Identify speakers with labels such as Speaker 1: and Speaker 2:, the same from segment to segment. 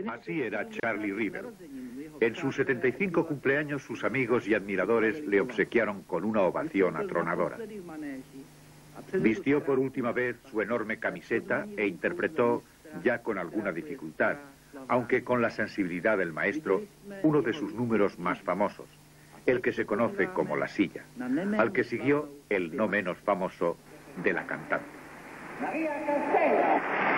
Speaker 1: Así era Charlie Rivel. En sus 75 cumpleaños, sus amigos y admiradores le obsequiaron con una ovación atronadora. Vistió por última vez su enorme camiseta e interpretó, ya con alguna dificultad, aunque con la sensibilidad del maestro, uno de sus números más famosos, el que se conoce como La Silla, al que siguió el no menos famoso de la cantante.
Speaker 2: María Castella.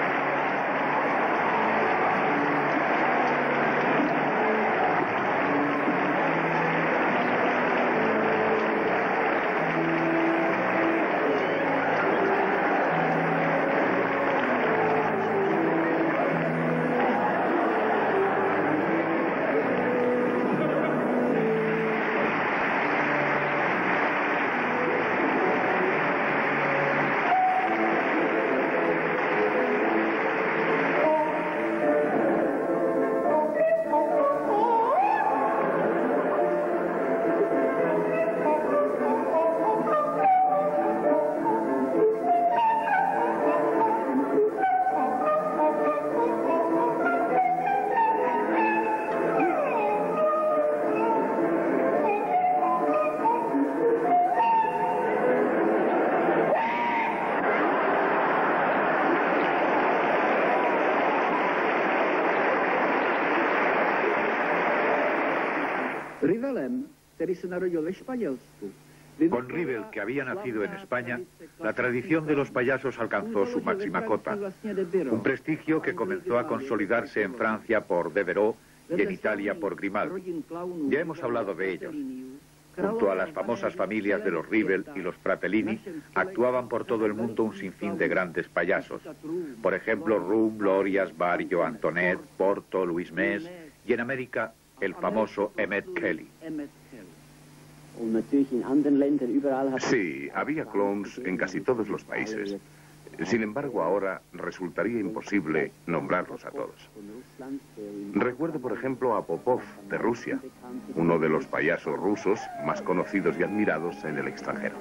Speaker 1: Con Rivel, que había nacido en España, la tradición de los payasos alcanzó su máxima cota. Un prestigio que comenzó a consolidarse en Francia por Devereux y en Italia por Grimaldi. Ya hemos hablado de ellos. Junto a las famosas familias de los Rivel y los Fratellini, actuaban por todo el mundo un sinfín de grandes payasos. Por ejemplo, Rum, Glorias, Barrio, Antoinette, Porto, Luis Mez, y en América, el famoso Emmett Kelly.
Speaker 3: Sí, había clowns en casi todos los países. Sin embargo, ahora resultaría imposible nombrarlos a todos. Recuerdo, por ejemplo, a Popov, de Rusia, uno de los payasos rusos más conocidos y admirados en el extranjero.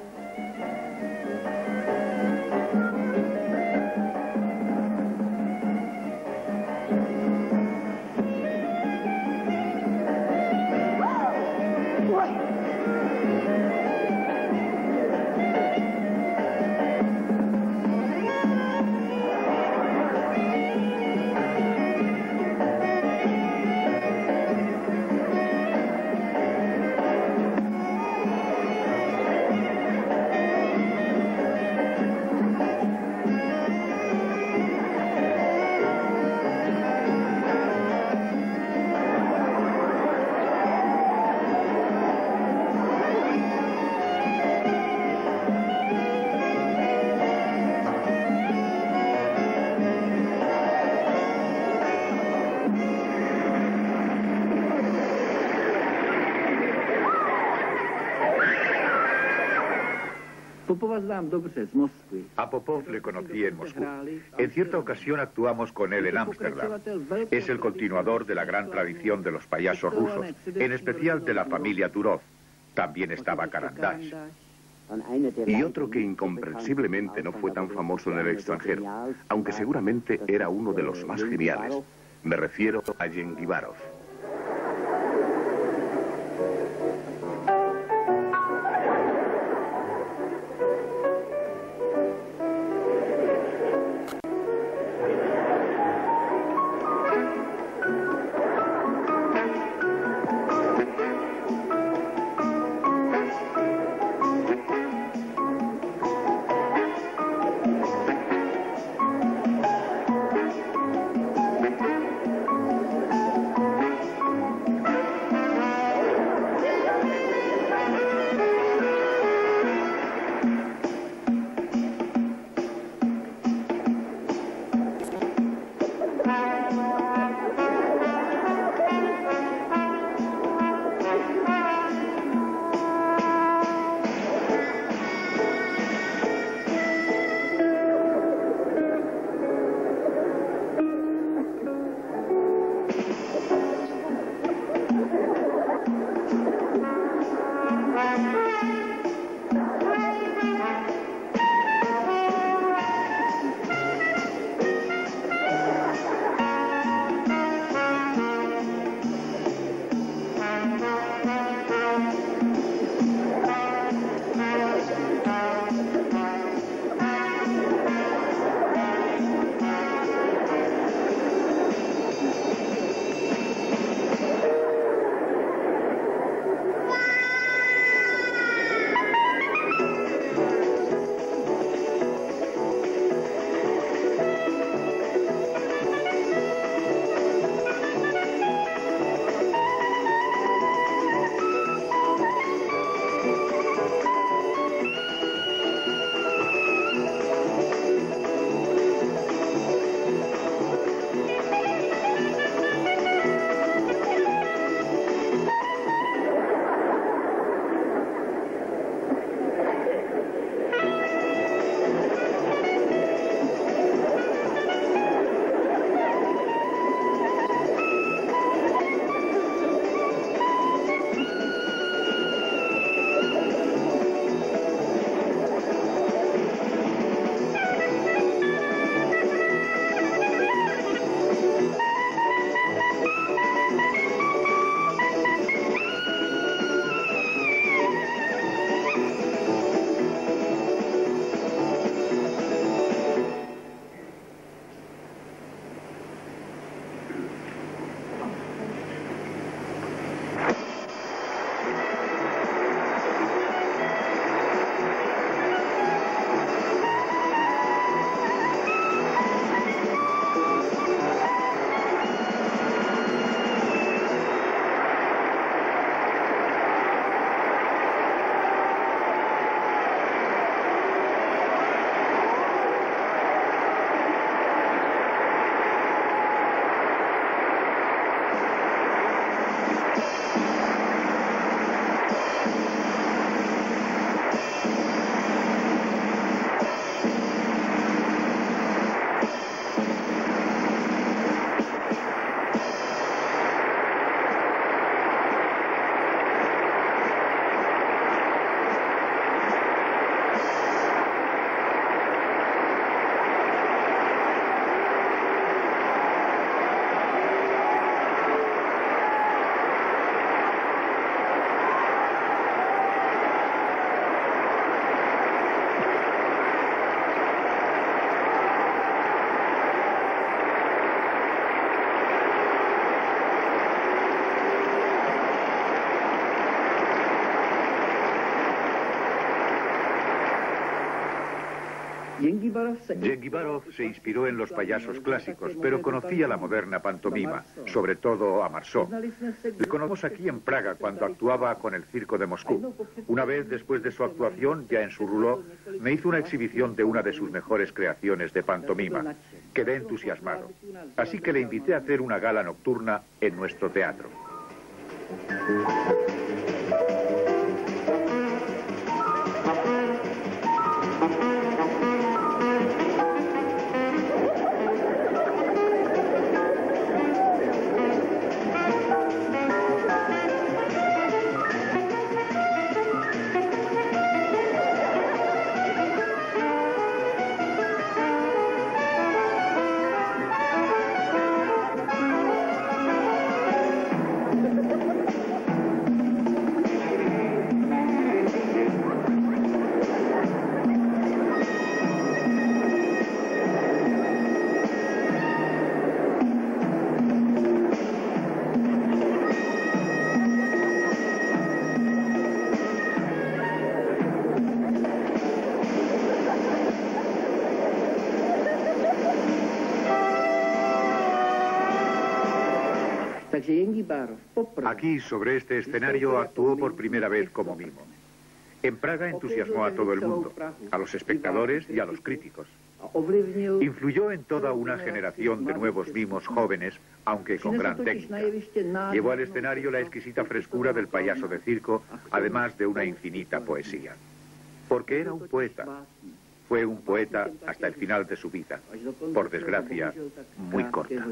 Speaker 1: A Popov le conocí en Moscú. En cierta ocasión actuamos con él en Ámsterdam. Es el continuador de la gran tradición de los payasos rusos, en especial de la familia Turov. También estaba Karandash.
Speaker 3: Y otro que incomprensiblemente no fue tan famoso en el extranjero, aunque seguramente era uno de los más geniales. Me refiero a Yengivarov.
Speaker 1: Yengibarov se inspiró en los payasos clásicos, pero conocía la moderna pantomima, sobre todo a Marceau. Le conocimos aquí en Praga cuando actuaba con el Circo de Moscú. Una vez después de su actuación, ya en su rouleau, me hizo una exhibición de una de sus mejores creaciones de pantomima. Quedé entusiasmado. Así que le invité a hacer una gala nocturna en nuestro teatro. Aquí, sobre este escenario, actuó por primera vez como mimo. En Praga entusiasmó a todo el mundo, a los espectadores y a los críticos. Influyó en toda una generación de nuevos mimos jóvenes, aunque con gran técnica. Llevó al escenario la exquisita frescura del payaso de circo, además de una infinita poesía. Porque era un poeta. Fue un poeta hasta el final de su vida, por desgracia, muy corta.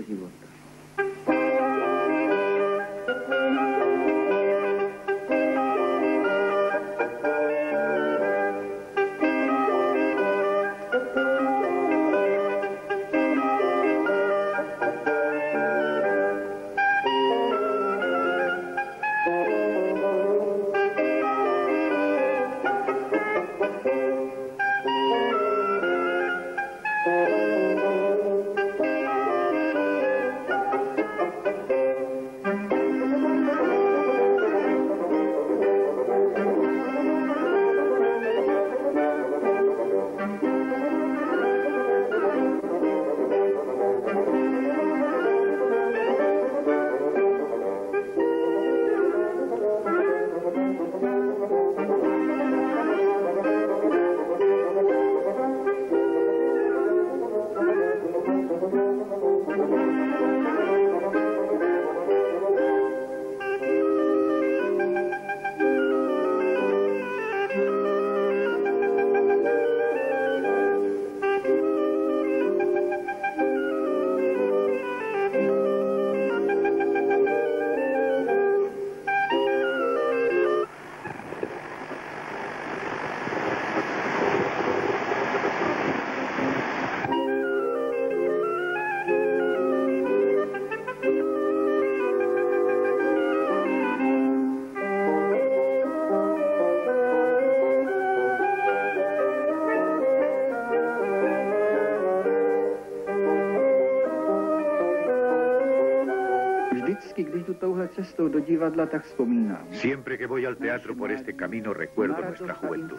Speaker 1: Siempre que voy al teatro por este camino recuerdo nuestra juventud.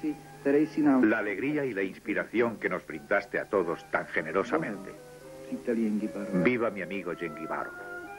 Speaker 1: La alegría y la inspiración que nos brindaste a todos tan generosamente. Viva mi amigo Yengibarov.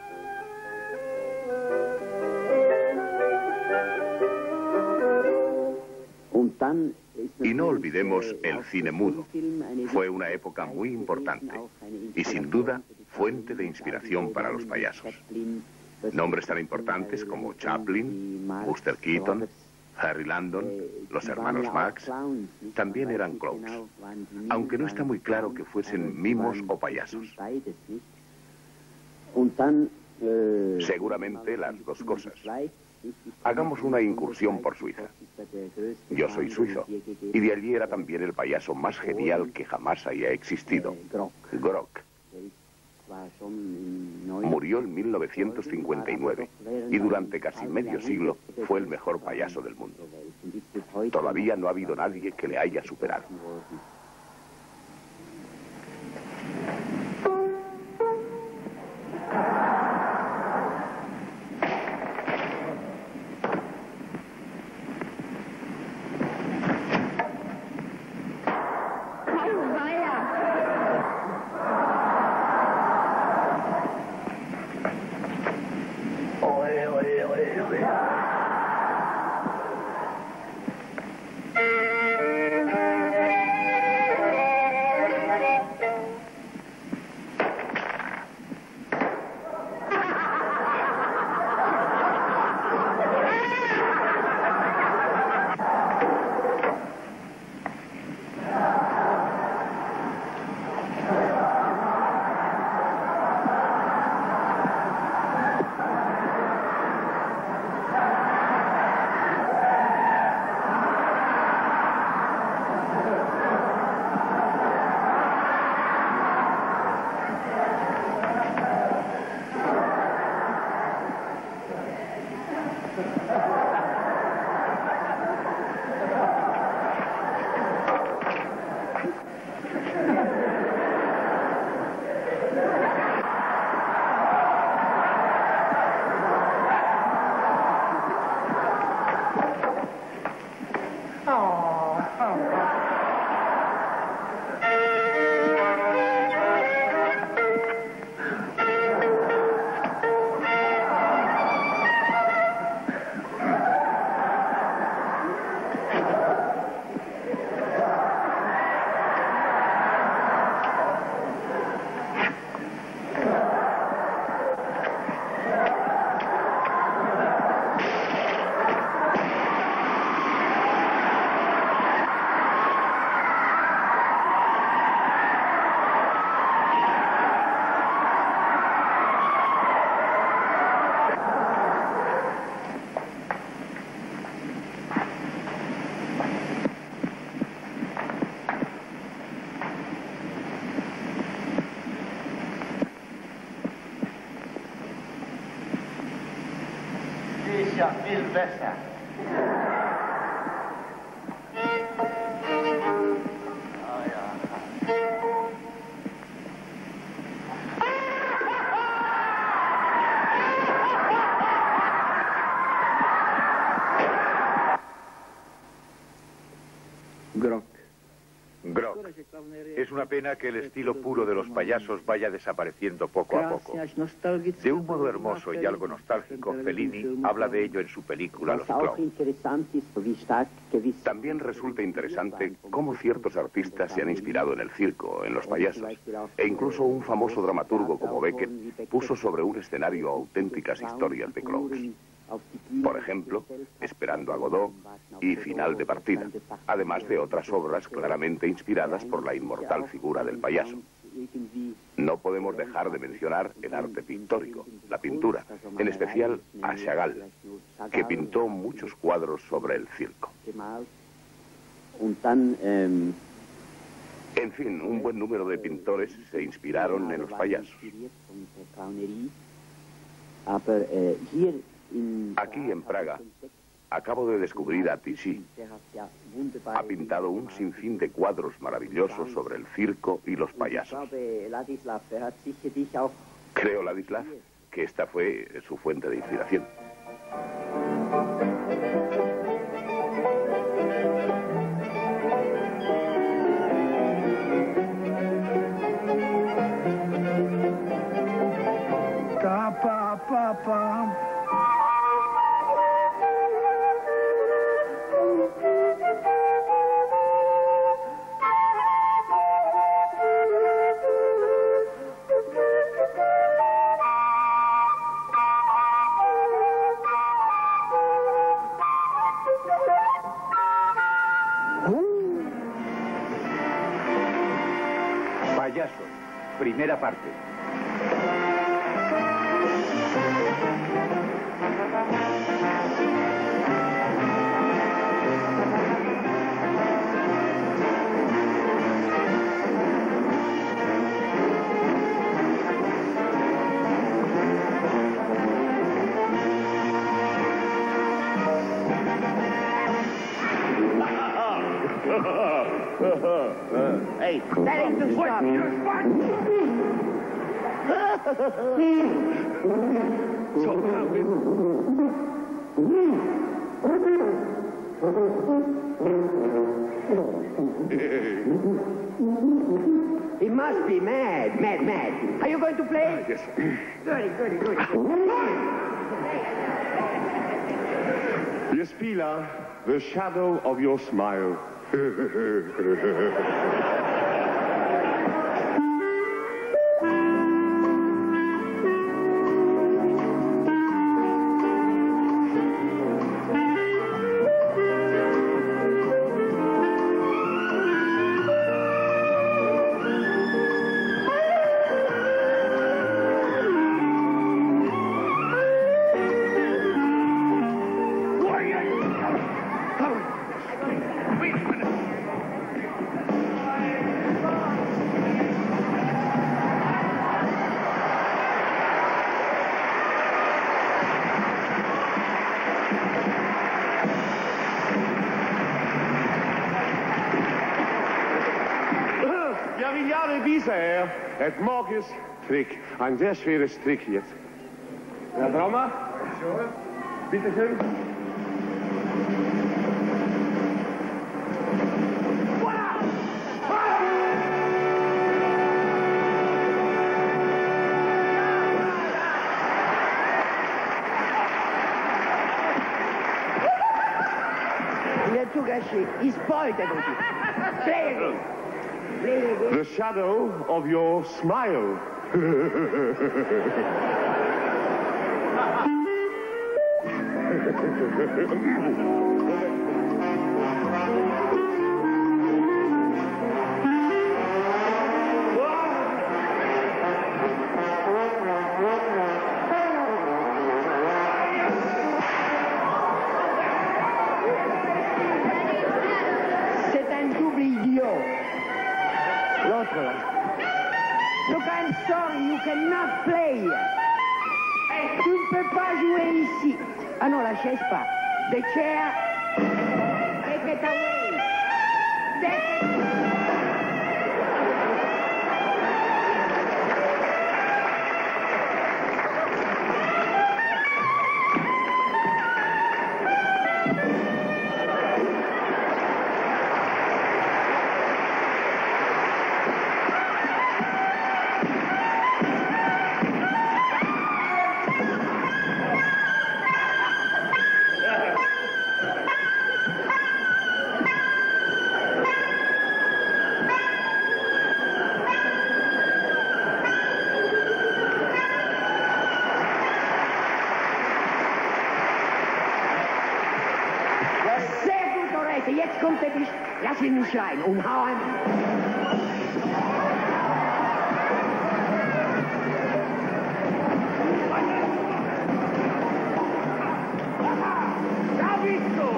Speaker 3: Y no olvidemos el cine mudo. Fue una época muy importante y sin duda fuente de inspiración para los payasos. Nombres tan importantes como Chaplin, Buster Keaton, Harry Landon, los hermanos Marx, también eran clowns, aunque no está muy claro que fuesen mimos o payasos. Seguramente las dos cosas. Hagamos una incursión por Suiza. Yo soy suizo, y de allí era también el payaso más genial que jamás haya existido, Grock. Murió en 1959 y durante casi medio siglo fue el mejor payaso del mundo. Todavía no ha habido nadie que le haya superado. verde.
Speaker 2: Viel besser.
Speaker 1: Grock. Es una pena que el estilo puro de los payasos vaya desapareciendo poco a poco. De un modo hermoso y algo nostálgico, Fellini habla de ello en su película Los Clowns.
Speaker 3: También resulta interesante cómo ciertos artistas se han inspirado en el circo, en los payasos, e incluso un famoso dramaturgo como Beckett puso sobre un escenario auténticas historias de clowns. Por ejemplo, Esperando a Godot y Final de partida, además de otras obras claramente inspiradas por la inmortal figura del payaso. No podemos dejar de mencionar el arte pictórico, la pintura, en especial a Chagall, que pintó muchos cuadros sobre el circo. En fin, un buen número de pintores se inspiraron en los payasos. Aquí en Praga, acabo de descubrir a Tichy. Ha pintado un sinfín de cuadros maravillosos sobre el circo y los payasos. Creo, Ladislav, que esta fue su fuente de inspiración.
Speaker 1: Payasos, primera parte.
Speaker 2: Hey, that ain't the stuff. He must be mad. Are you going to play?
Speaker 3: Yes, sir.
Speaker 2: Goody.
Speaker 4: Spieler, The Shadow of Your Smile. Ja, wie jaren bisher, het morgens trick. Ein sehr schweres Trick jetzt. Herr Brommer? Bitte schön.
Speaker 2: Il a tout gâché. Il spoil, t'as compris.
Speaker 4: The shadow of your smile.
Speaker 2: C'est un double idiot. L'autre là. Look, I'm sorry, you cannot play. Tu ne peux pas jouer ici. Ah non, la chaise pas. The chair. Take it away. Take it. Sehr gut, Dorette. Jetzt kommt der Bisch. Lass ihn nicht rein und hau ein. Da bist du!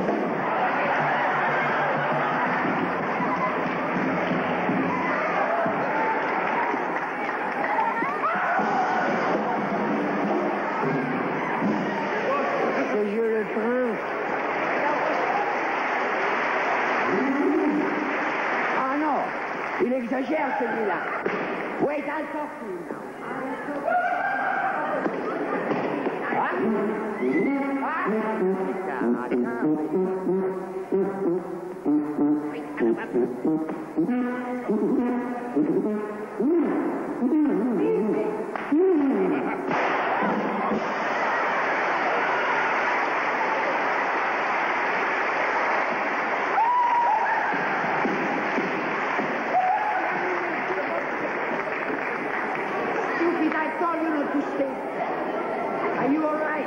Speaker 2: Que je le prends. Ah non, il exagère celui-là. Wait, I'll talk to you now. Stupid, I told you not to stay. Are you all right?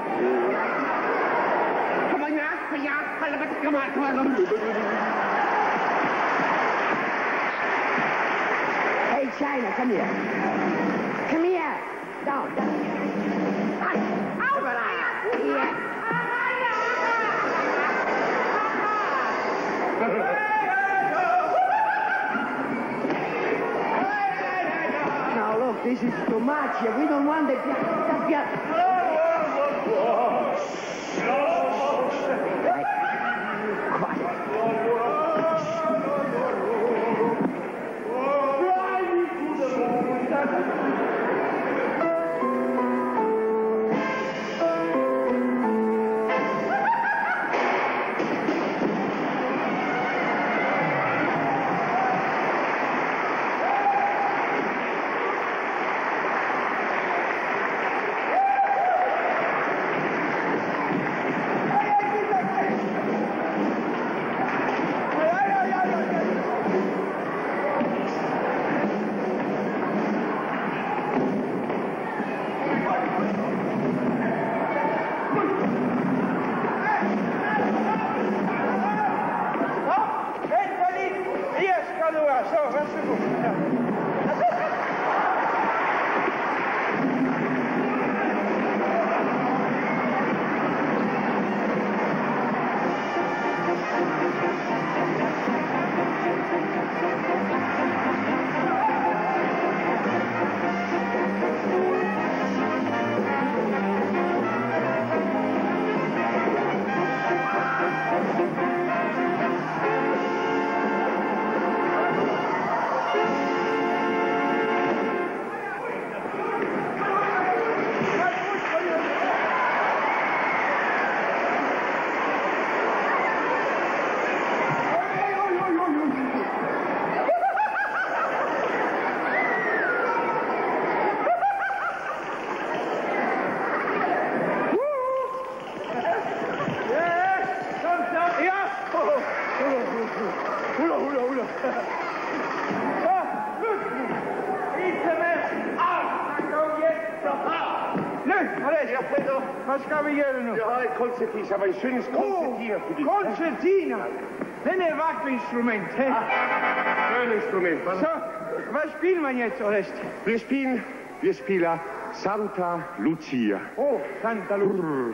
Speaker 2: Come on, come on. Hey, China, come here. Come here. Down. Over there. Yeah. Now look, this is too much. We don't want the Ja, puedo. Was kann ich hier noch?
Speaker 4: Ja, Konzertin, ich habe ein schönes Konzertina für dich.
Speaker 2: Concertina. Ein Wackelinstrument.
Speaker 4: Schönes Instrument.
Speaker 2: So, was spielen wir jetzt, Orest?
Speaker 4: Wir spielen Santa Lucia.
Speaker 2: Oh, Santa Lucia.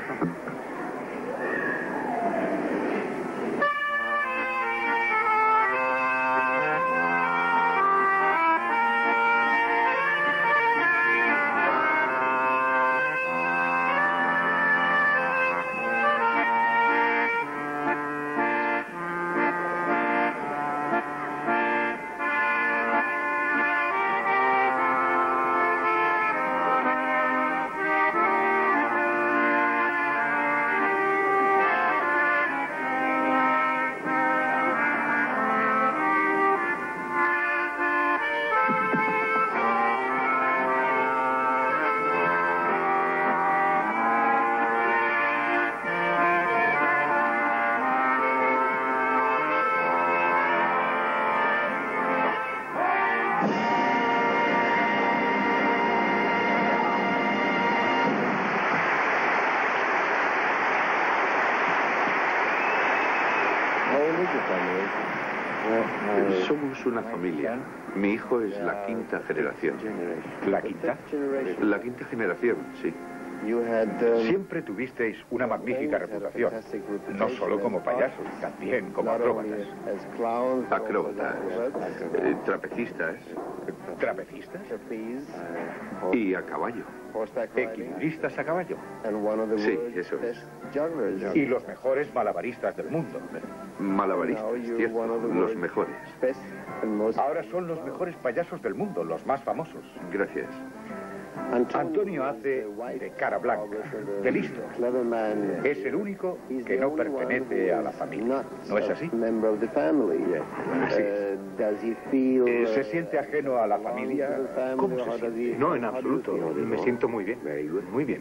Speaker 3: Somos una familia. Mi hijo es la quinta generación.
Speaker 1: ¿La quinta?
Speaker 3: La quinta generación, sí.
Speaker 1: Siempre tuvisteis una magnífica reputación, no solo como payasos, también como acróbatas.
Speaker 3: Acróbatas, trapecistas
Speaker 1: ¿Trapecistas?
Speaker 3: y a caballo.
Speaker 1: ¿Equilibristas a caballo?
Speaker 3: Sí, eso es.
Speaker 1: Y los mejores malabaristas del mundo.
Speaker 3: Malabaristas, cierto, los mejores.
Speaker 1: Ahora son los mejores payasos del mundo, los más famosos.
Speaker 3: Gracias.
Speaker 1: Antonio hace de cara blanca, de listo. Es el único que no pertenece a la familia. ¿No es así? Así es. ¿Se siente ajeno a la familia? ¿Cómo se siente?
Speaker 5: No, en absoluto. Me siento muy bien.
Speaker 1: Muy bien.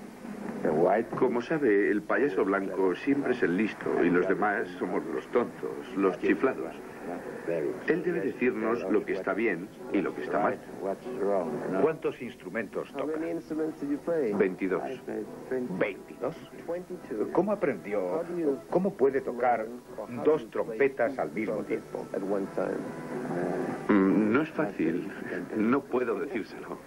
Speaker 3: Como sabe, el payaso blanco siempre es el listo y los demás somos los tontos, los chiflados. Él debe decirnos lo que está bien y lo que está mal.
Speaker 1: ¿Cuántos instrumentos toca?
Speaker 3: 22.
Speaker 1: ¿22? ¿Cómo aprendió? ¿Cómo puede tocar 2 trompetas al mismo tiempo?
Speaker 3: No es fácil. No puedo decírselo.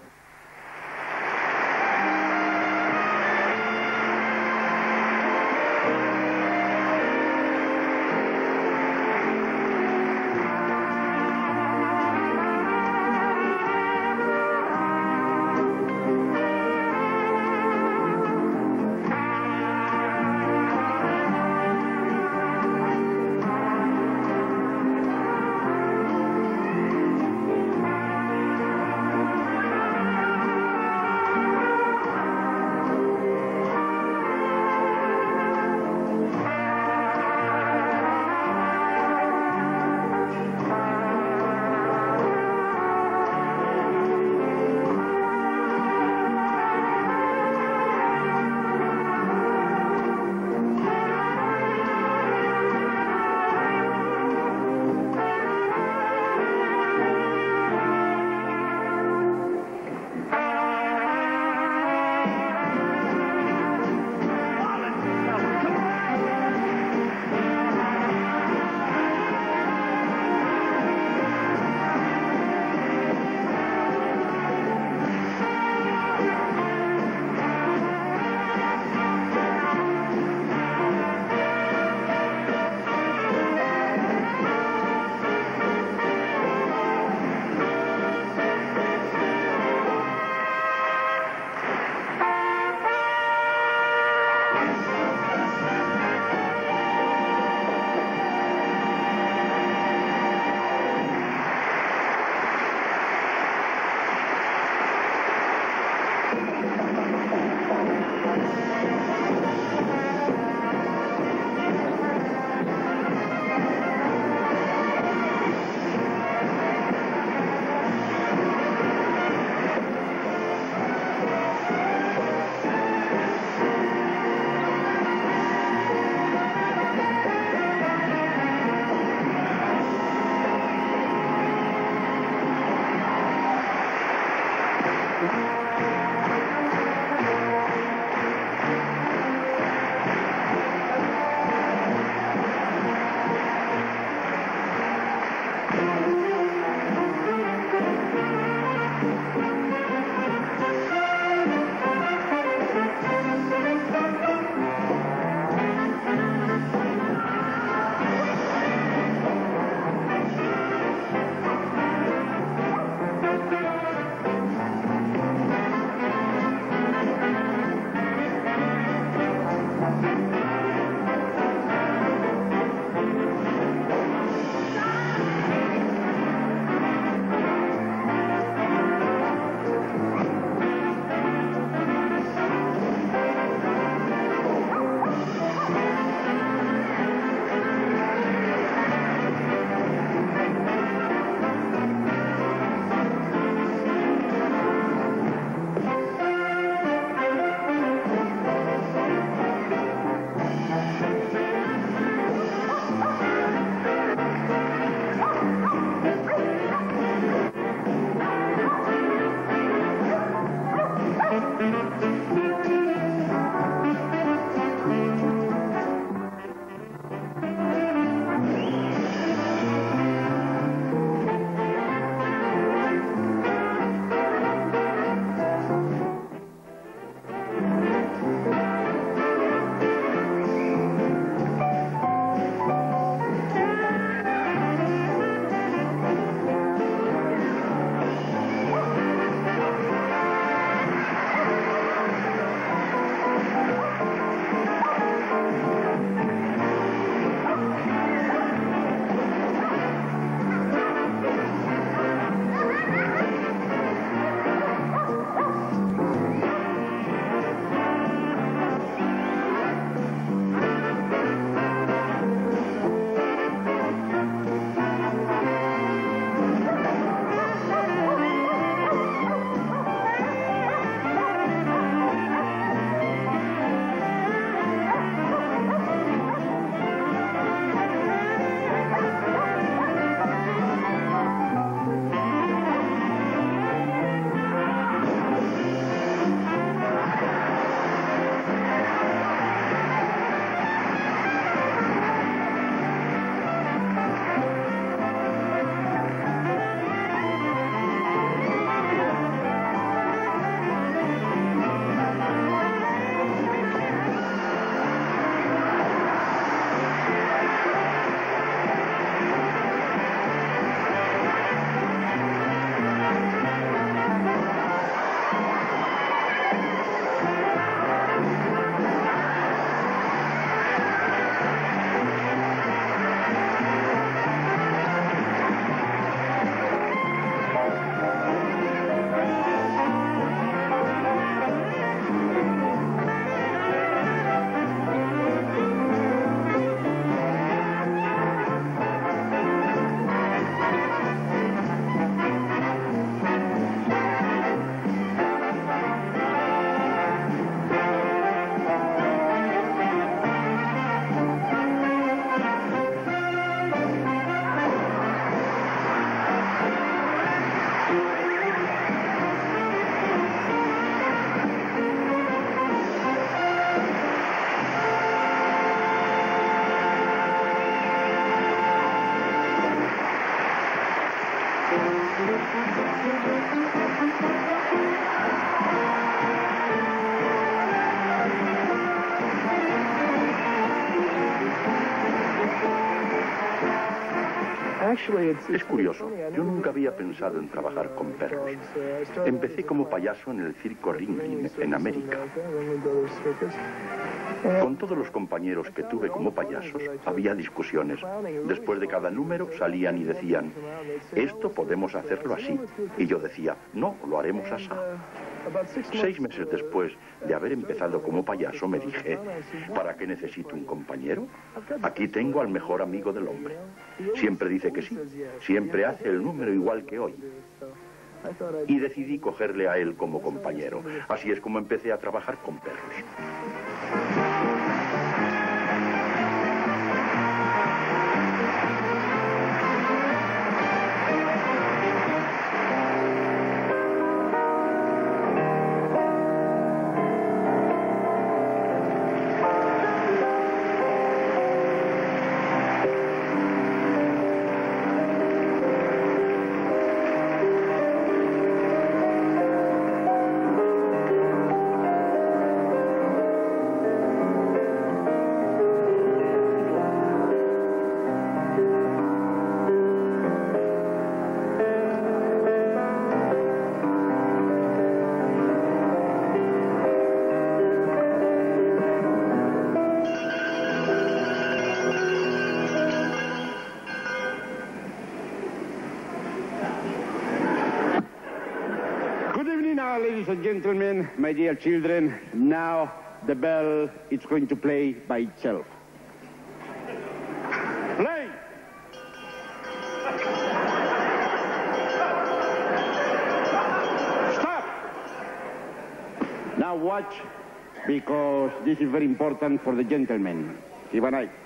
Speaker 6: Es curioso, yo nunca había pensado en trabajar con perros. Empecé como payaso en el circo Ringling, en América. Con todos los compañeros que tuve como payasos, había discusiones. Después de cada número salían y decían, esto podemos hacerlo así. Y yo decía, no, lo haremos así. 6 meses después de haber empezado como payaso, me dije, ¿para qué necesito un compañero? Aquí tengo al mejor amigo del hombre. Siempre dice que sí, siempre hace el número igual que hoy. Y decidí cogerle a él como compañero. Así es como empecé a trabajar con perros.
Speaker 7: Ladies and gentlemen, my dear children, now the bell is going to play by itself. Play! Stop! Now watch, because this is very important for the gentlemen. Keep an eye.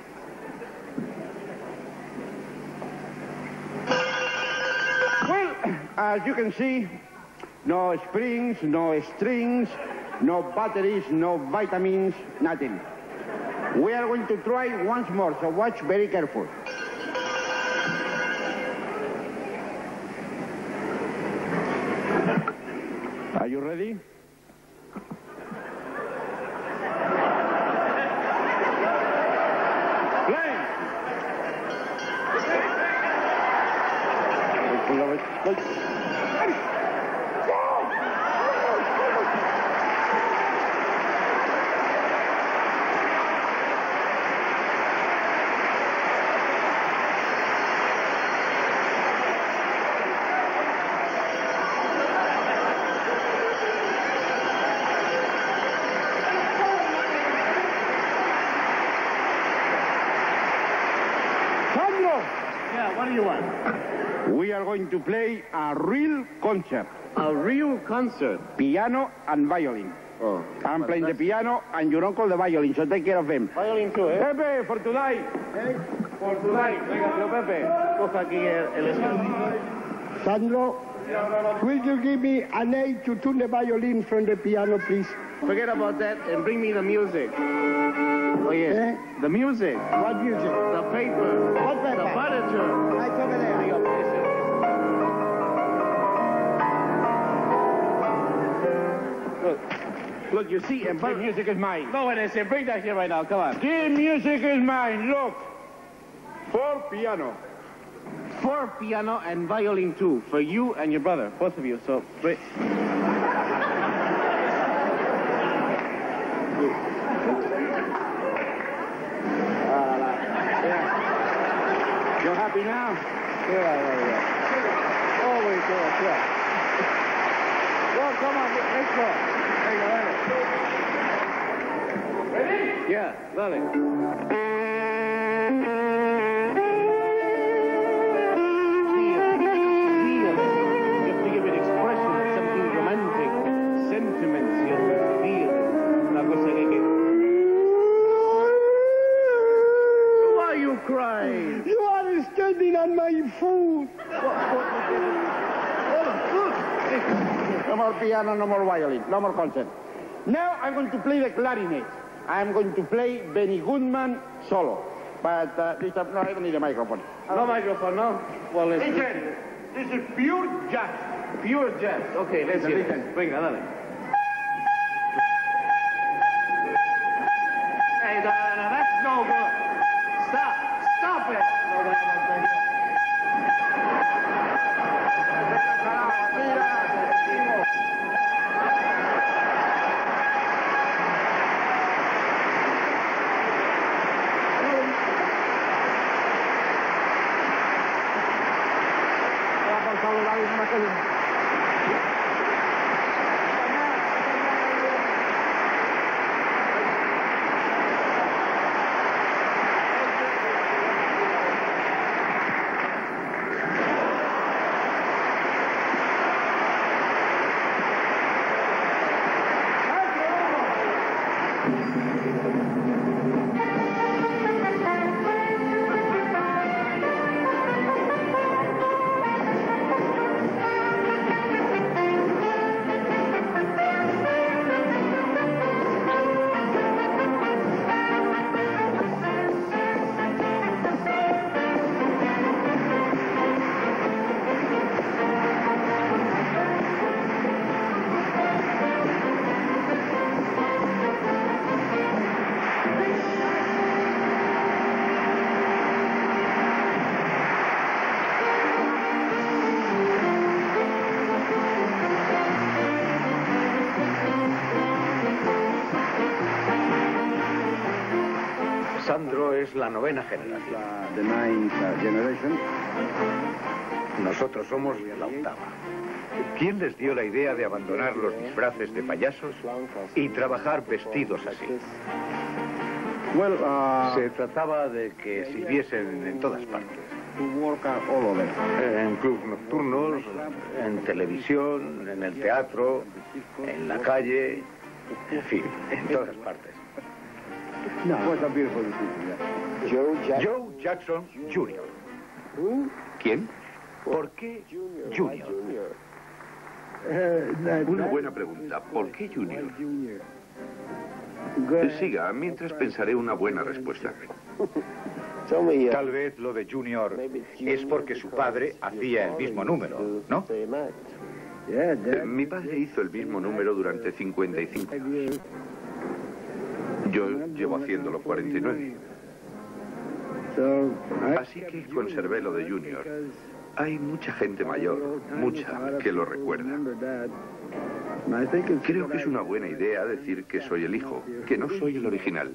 Speaker 7: Well, as you can see, no springs, no strings, no batteries, no vitamins, nothing. We are going to try once more, so watch very careful. Are you ready? Play!
Speaker 2: Yeah, what do you want?
Speaker 7: We are going to play a real concert.
Speaker 2: A real concert?
Speaker 7: Piano and violin.
Speaker 2: Oh.
Speaker 7: I'm playing the piano and your uncle the violin, so take care of him.
Speaker 2: Violin too, eh?
Speaker 7: Pepe, for tonight.
Speaker 2: Eh? For tonight. Venga, tío Pepe. Coja aquí el escenario.
Speaker 8: Sandro, will you give me an aid to tune the violin from the piano, please?
Speaker 2: Forget about that and bring me the music. Oh, yes.
Speaker 8: Eh?
Speaker 2: The music.
Speaker 8: What music?
Speaker 2: The paper.
Speaker 8: What paper?
Speaker 2: The furniture.
Speaker 8: Right over there.
Speaker 2: Look, you see, and
Speaker 7: The music is mine.
Speaker 2: No, it isn't. Bring that here right now. Come on.
Speaker 7: The music is mine, look. For piano.
Speaker 2: For piano and violin too. For you and your brother. Both of you. So, wait.
Speaker 7: You're happy now?
Speaker 2: Yeah. Always good, yeah. Well, come on, let's go. Ready? Yeah, dale.
Speaker 8: Crying. You are standing on my foot.
Speaker 7: No more piano, no more violin, no more concert. Now I'm going to play the clarinet. I'm going to play Benny Goodman solo. But no, I don't need a microphone.
Speaker 2: No microphone, no? Well,
Speaker 7: Listen, this is pure jazz.
Speaker 4: Pure jazz. Okay, let's hear it. Venga, dale. Hey, no, that's no good. Stop it.
Speaker 5: Sandro es la 9ª generación.
Speaker 7: The 9th generation.
Speaker 5: Nosotros somos la 8ª.
Speaker 1: ¿Quién les dio la idea de abandonar los disfraces de payasos y trabajar vestidos así?
Speaker 7: Well,
Speaker 5: Se trataba de que sirviesen en todas partes.
Speaker 7: to work all over.
Speaker 5: En clubs nocturnos, en televisión, en el teatro, en la calle, en fin, en todas partes.
Speaker 7: No, it was a beautiful decision.
Speaker 1: Joe Jackson Jr.
Speaker 3: ¿Quién?
Speaker 1: ¿Por qué Junior?
Speaker 3: Una buena pregunta. ¿Por qué Junior? Siga, mientras pensaré una buena respuesta.
Speaker 1: Tal vez lo de Junior es porque su padre hacía el mismo número, ¿no?
Speaker 3: Mi padre hizo el mismo número durante 55 años. Yo llevo haciéndolo 49. Así que conservé lo de Junior. Hay mucha gente mayor, mucha, que lo recuerda. Creo que es una buena idea decir que soy el hijo, que no soy el original.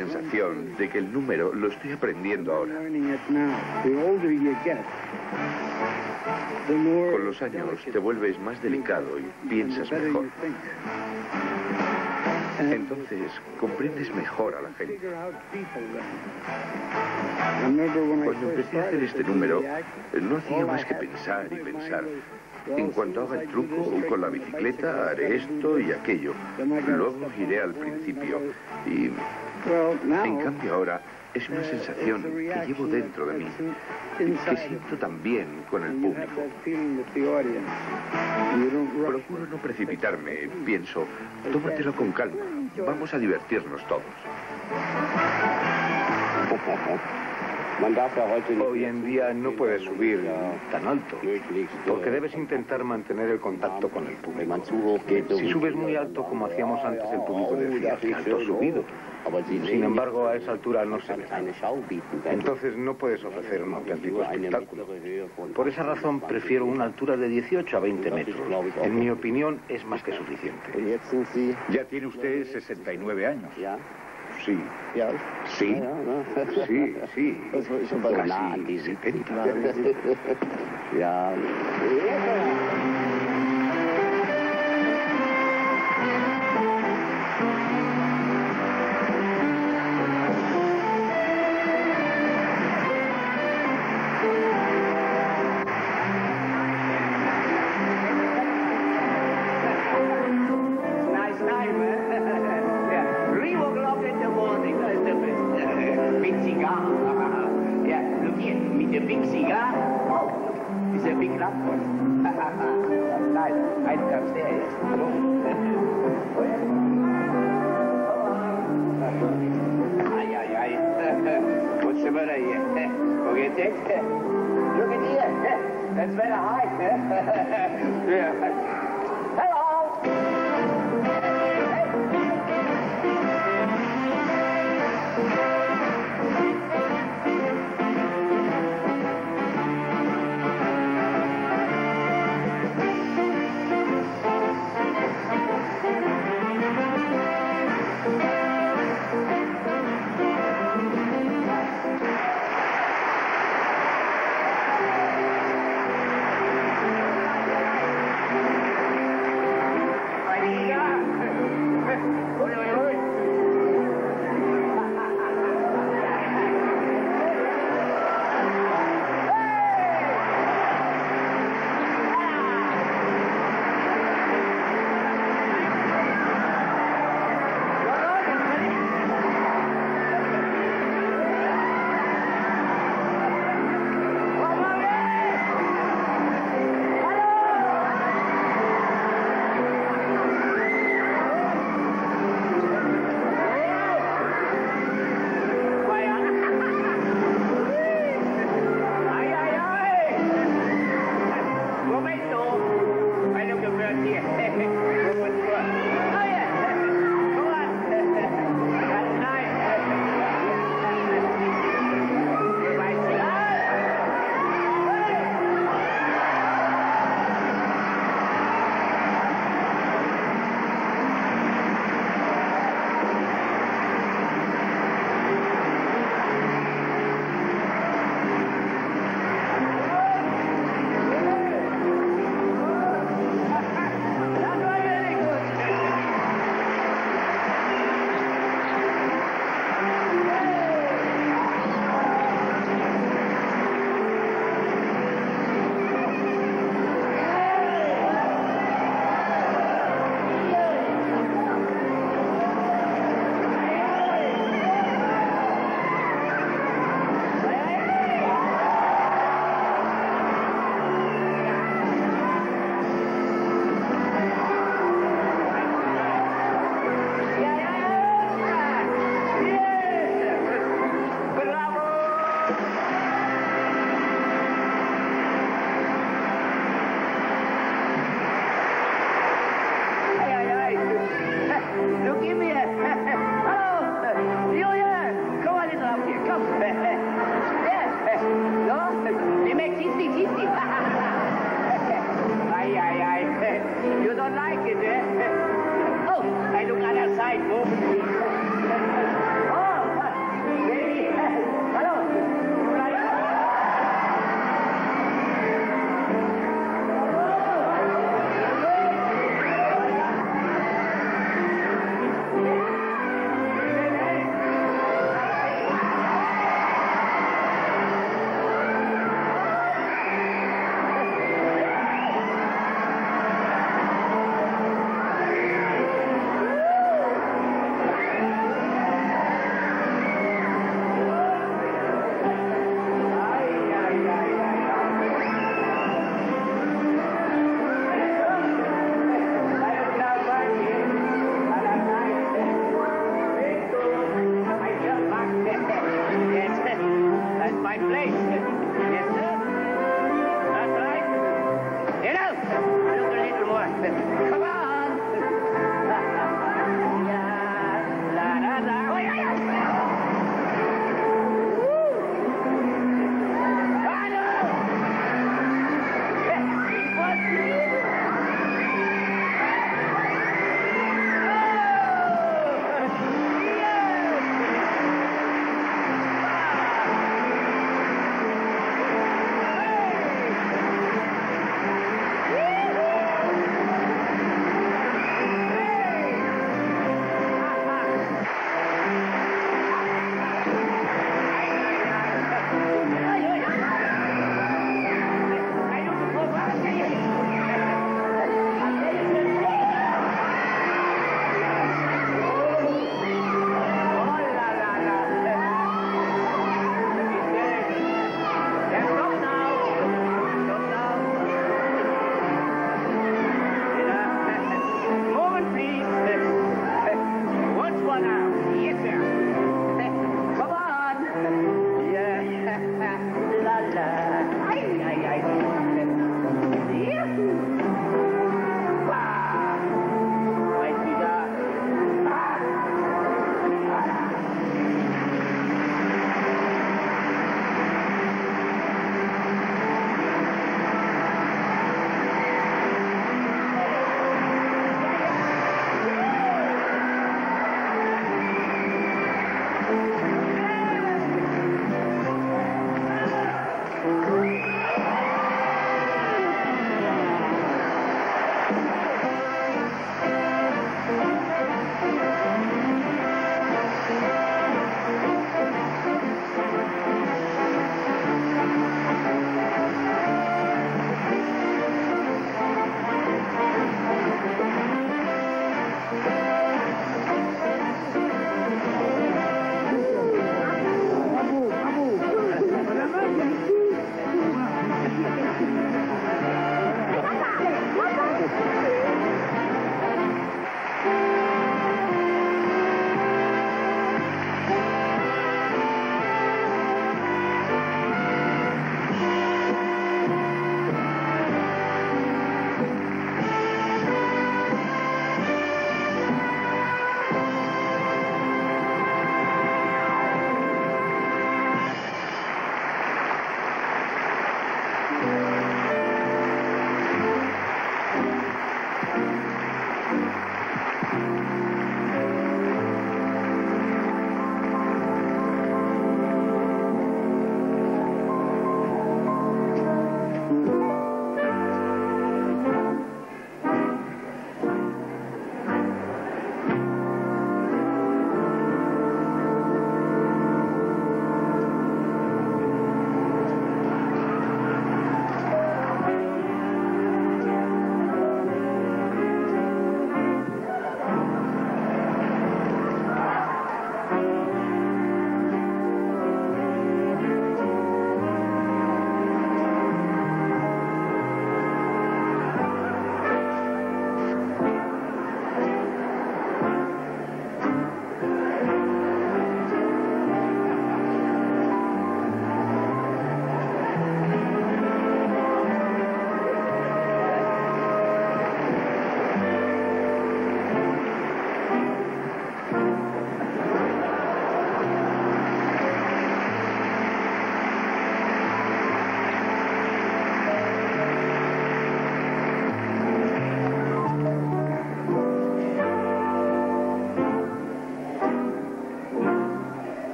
Speaker 3: sensación de que el número lo estoy aprendiendo ahora. Con los años te vuelves más delicado y piensas mejor. Entonces comprendes mejor a la gente. Cuando empecé a hacer este número, no hacía más que pensar y pensar. En cuanto haga el truco con la bicicleta, haré esto y aquello. Luego iré al principio. Y en cambio ahora es una sensación que llevo dentro de mí, que siento también con el público. Procuro no precipitarme, pienso, tómatelo con calma, vamos a divertirnos todos.
Speaker 5: Hoy en día no puedes subir tan alto, porque debes intentar mantener el contacto con el público. Si subes muy alto, como hacíamos antes, el público decía, "Qué alto has subido". Sin embargo, a esa altura no se ve nada. Entonces no puedes ofrecer un auténtico espectáculo. Por esa razón prefiero una altura de 18 a 20 metros. En mi opinión es más que suficiente.
Speaker 1: Ya tiene usted 69 años.
Speaker 3: Sí. Sí. Sí, sí. Casi 70.
Speaker 2: What's the matter here? Forget it? Look at here. That's very high. Hello.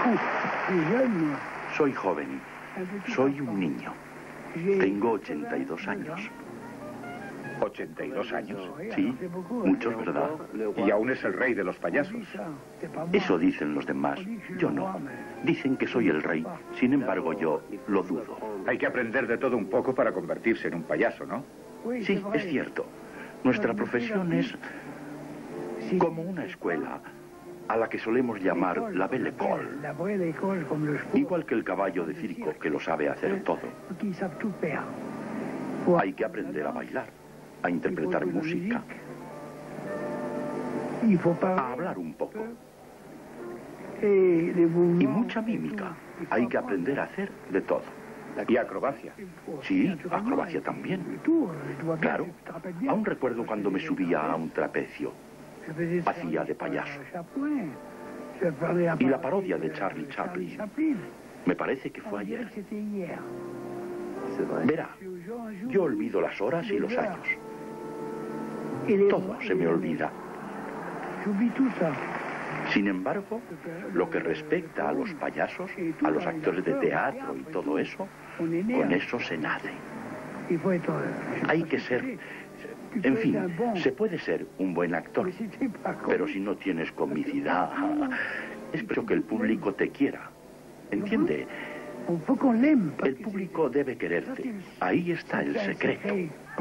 Speaker 6: Soy joven. Soy un niño. Tengo 82 años.
Speaker 1: ¿82 años?
Speaker 6: Sí, muchos, ¿verdad?
Speaker 1: Y aún es el rey de los payasos.
Speaker 6: Eso dicen los demás, yo no. Dicen que soy el rey, sin embargo yo lo dudo.
Speaker 1: Hay que aprender de todo un poco para convertirse en un payaso, ¿no?
Speaker 6: Sí, es cierto. Nuestra profesión es como una escuela a la que solemos llamar la Belle École. Igual que el caballo de circo, que lo sabe hacer todo. Hay que aprender a bailar, a interpretar música, a hablar un poco. Y mucha mímica. Hay que aprender a hacer de todo.
Speaker 1: Y acrobacia.
Speaker 6: Sí, acrobacia también. Claro, aún recuerdo cuando me subía a un trapecio. Hacía de payaso. Y la parodia de Charlie Chaplin. Me parece que fue ayer. Verá, yo olvido las horas y los años. Todo se me olvida. Sin embargo, lo que respecta a los payasos, a los actores de teatro y todo eso, con eso se nace. Hay que ser... En fin, se puede ser un buen actor, pero si no tienes comicidad, espero que el público te quiera. ¿Entiende? El público debe quererte. Ahí está el secreto.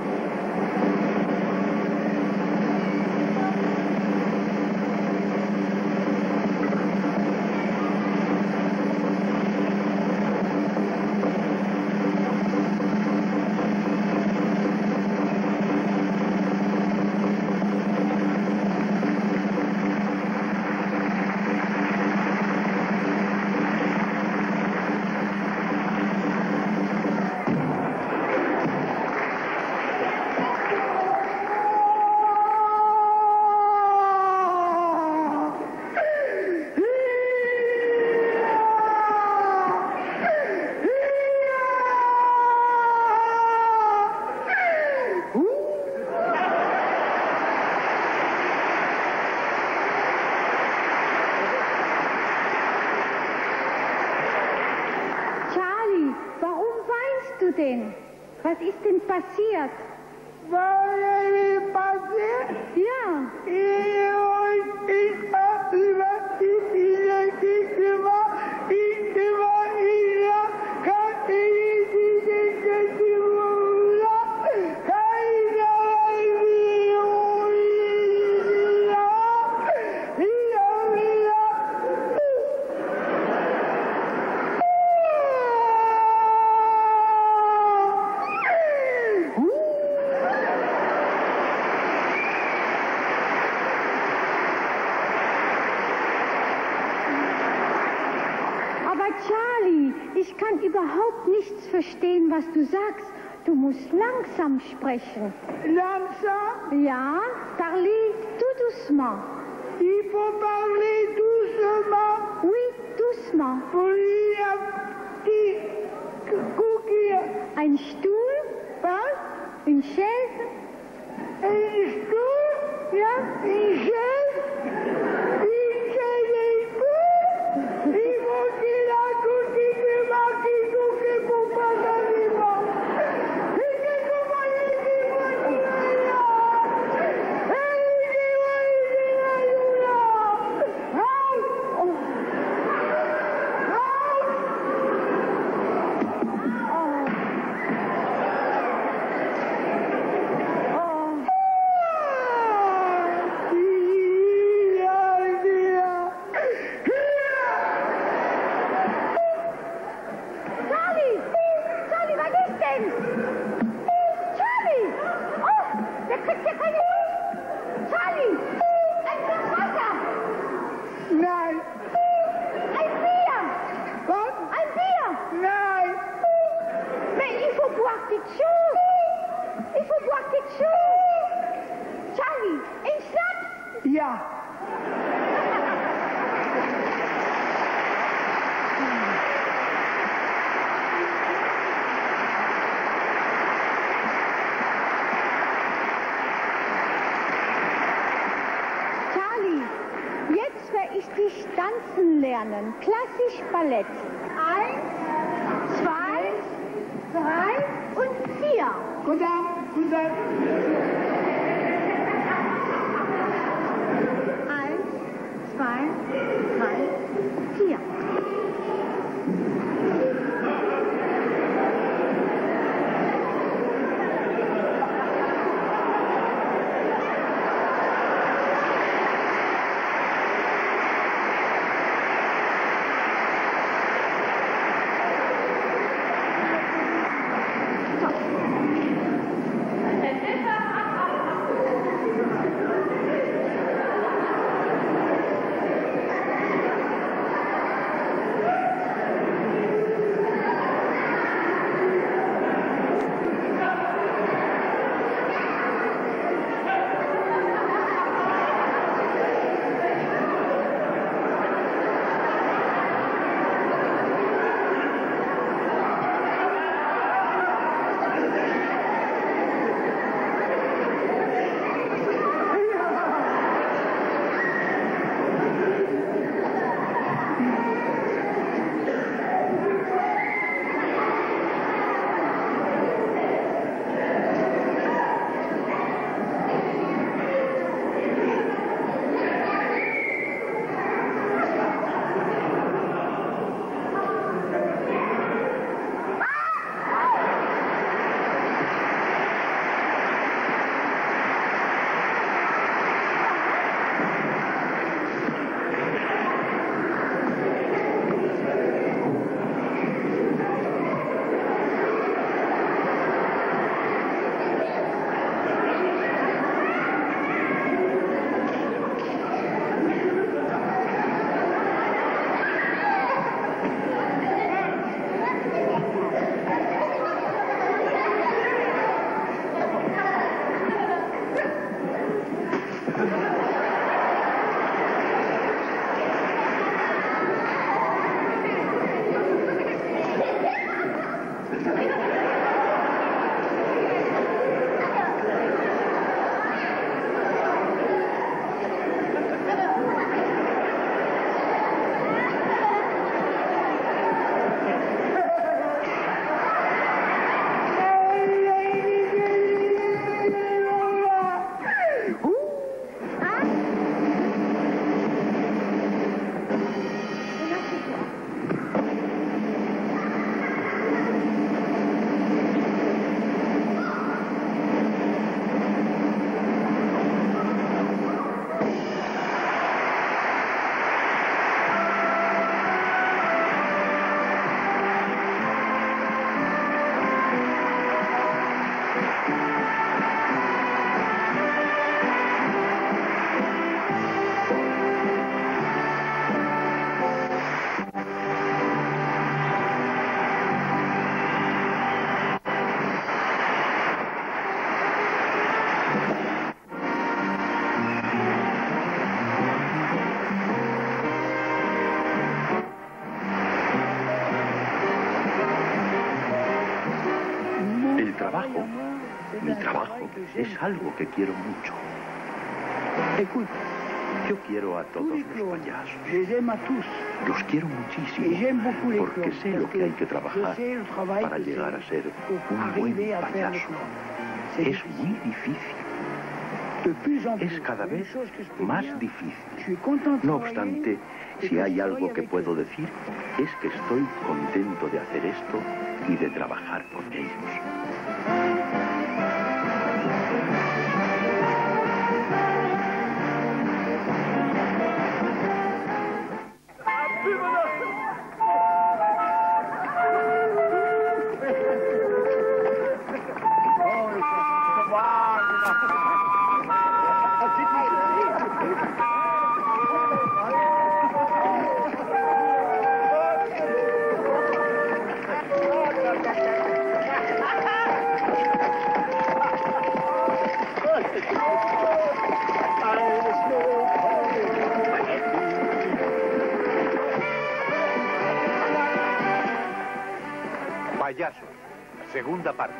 Speaker 9: Was ist denn passiert?
Speaker 2: Was ist passiert?
Speaker 9: Ja. Ich kann überhaupt nichts verstehen, was du sagst. Du musst langsam sprechen.
Speaker 2: Langsam?
Speaker 9: Ja, parlez tout doucement.
Speaker 2: Il faut parler doucement.
Speaker 9: Oui, doucement.
Speaker 2: Pour lui, un petit cookie.
Speaker 9: Ein Stuhl?
Speaker 2: Was?
Speaker 9: Une chaise?
Speaker 2: Ein Stuhl? Ja, une chaise? Une chaise est cool. Il faut qu'il a cookie que marqué cookie pour pas d'aliment. Et c'est comment il dit,
Speaker 9: lernen. Klassisch Ballett. 1, 2, 3 und 4.
Speaker 8: Guten Tag, guten Tag.
Speaker 9: 1, 2, 3, 4.
Speaker 6: Mi trabajo es algo que quiero mucho. Yo quiero a todos los payasos. Los quiero muchísimo porque sé lo que hay que trabajar para llegar a ser un buen payaso. Es muy difícil. Es cada vez más difícil. No obstante, si hay algo que puedo decir, es que estoy contento de hacer esto y de trabajar con ellos.
Speaker 1: Payasos, segunda parte.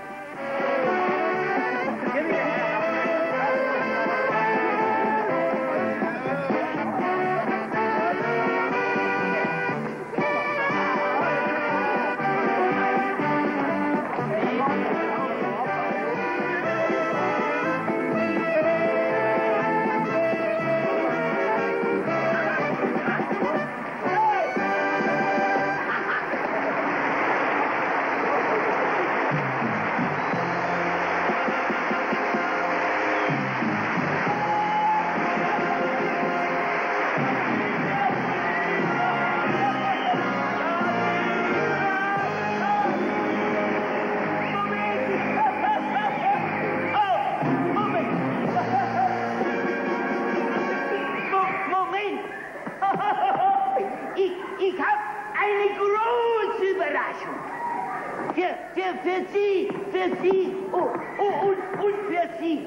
Speaker 2: eine große Überraschung. Für Sie und für Sie.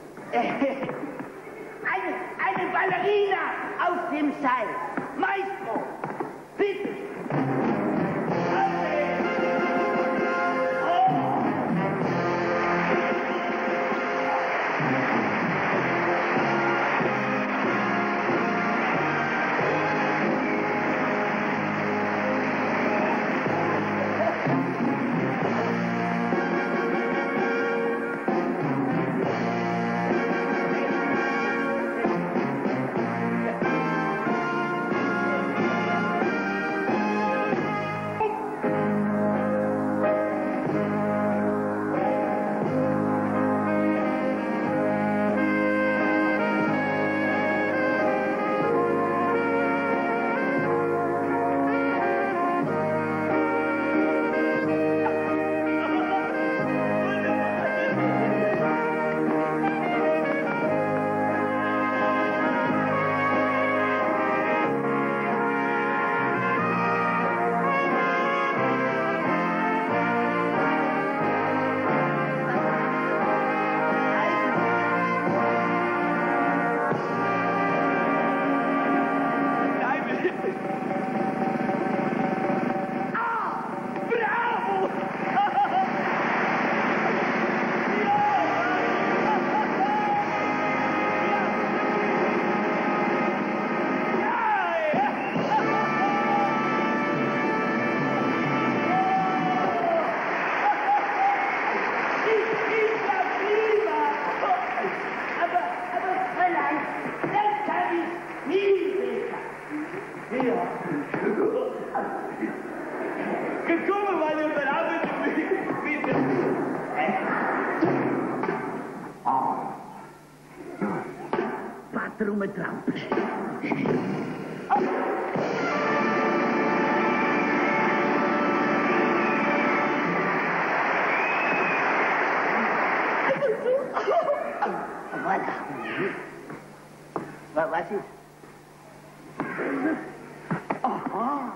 Speaker 2: Eine Ballerina auf dem Seil. Maestro, bitte. Patrume Trump. Voilà. Was ist? Aha.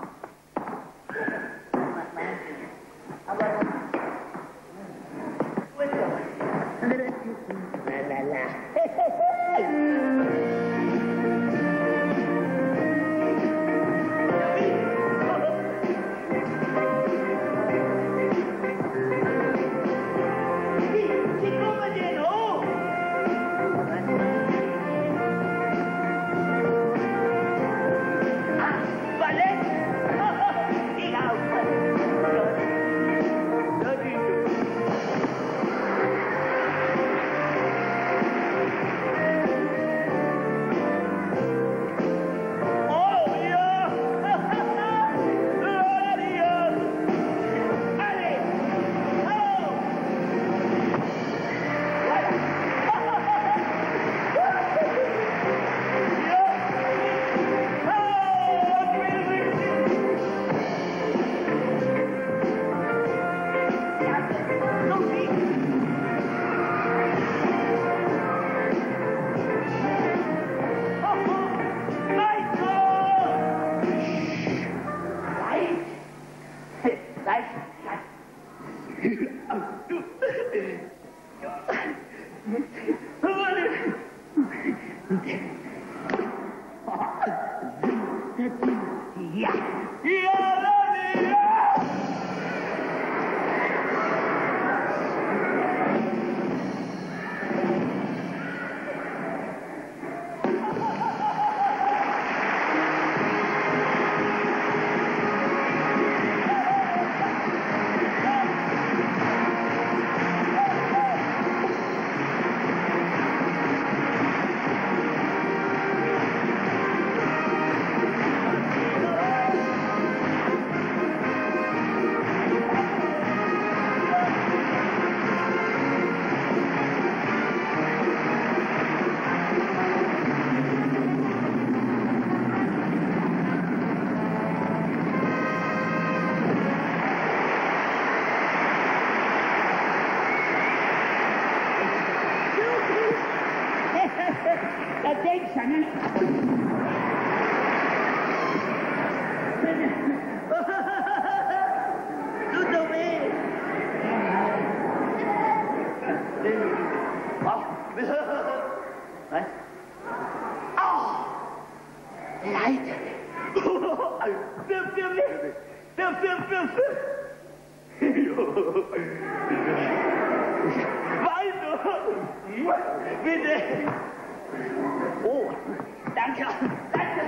Speaker 2: Attention. Bitte. Oh, danke, danke.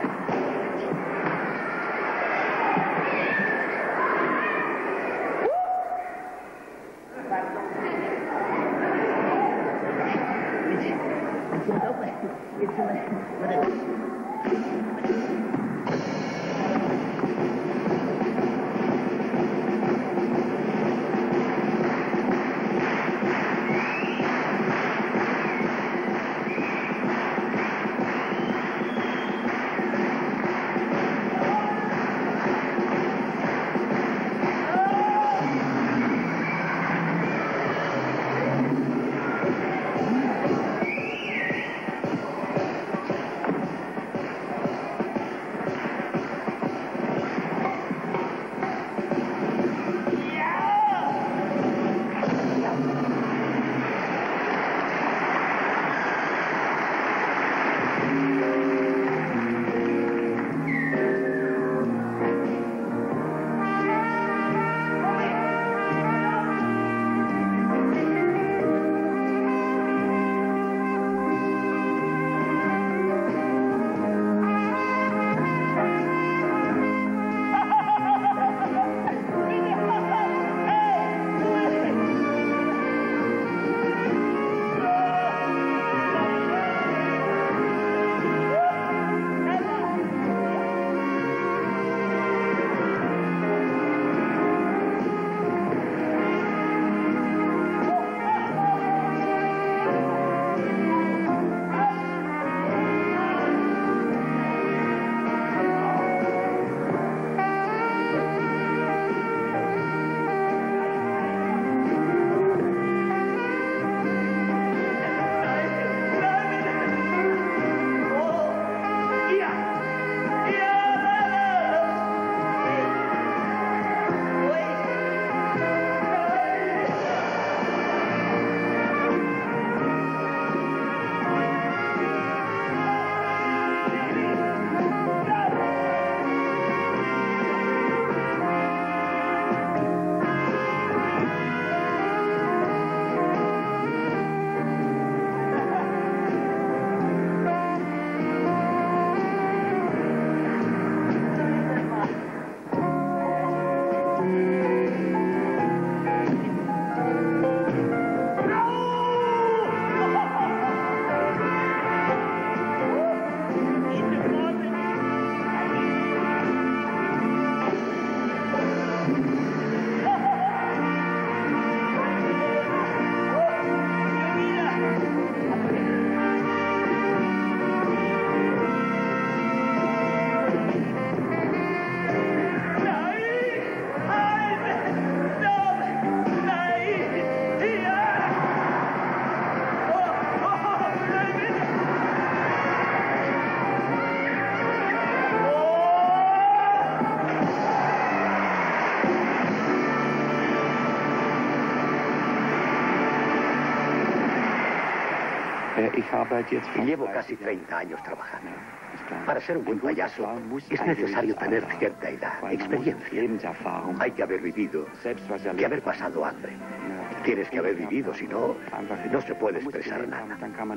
Speaker 5: Llevo casi 30 años trabajando. Para ser un buen payaso es necesario tener cierta edad, experiencia. Hay que haber vivido, que haber pasado hambre. Tienes que haber vivido, si no, no se puede expresar nada.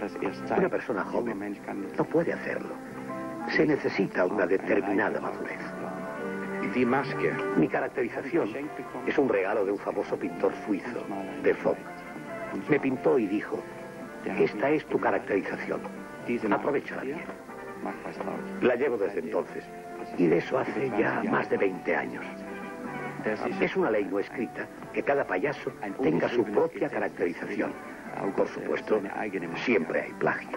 Speaker 5: Una persona joven no puede hacerlo. Se necesita una determinada madurez. Mi caracterización es un regalo de un famoso pintor suizo, de Fogg. Me pintó y dijo: esta es tu caracterización. Aprovéchala bien. La llevo desde entonces. Y de eso hace ya más de 20 años. Es una ley no escrita que cada payaso tenga su propia caracterización. Por supuesto, siempre hay plagios.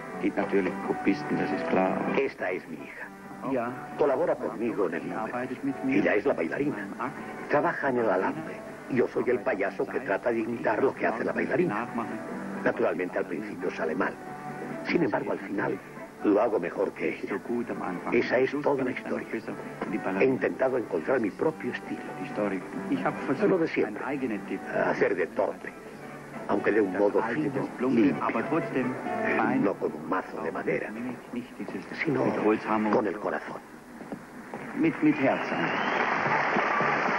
Speaker 5: Esta es mi hija. Colabora conmigo en el número. Ella es la bailarina. Trabaja en el alambre. Yo soy el payaso que trata de imitar lo que hace la bailarina. Naturalmente al principio sale mal. Sin embargo, al final lo hago mejor que ella. Esa es toda la historia. He intentado encontrar mi propio estilo. Lo de siempre. Hacer de torpe. Aunque de un modo fino, limpio. No con un mazo de madera, sino con el corazón.
Speaker 2: Mit Herzen.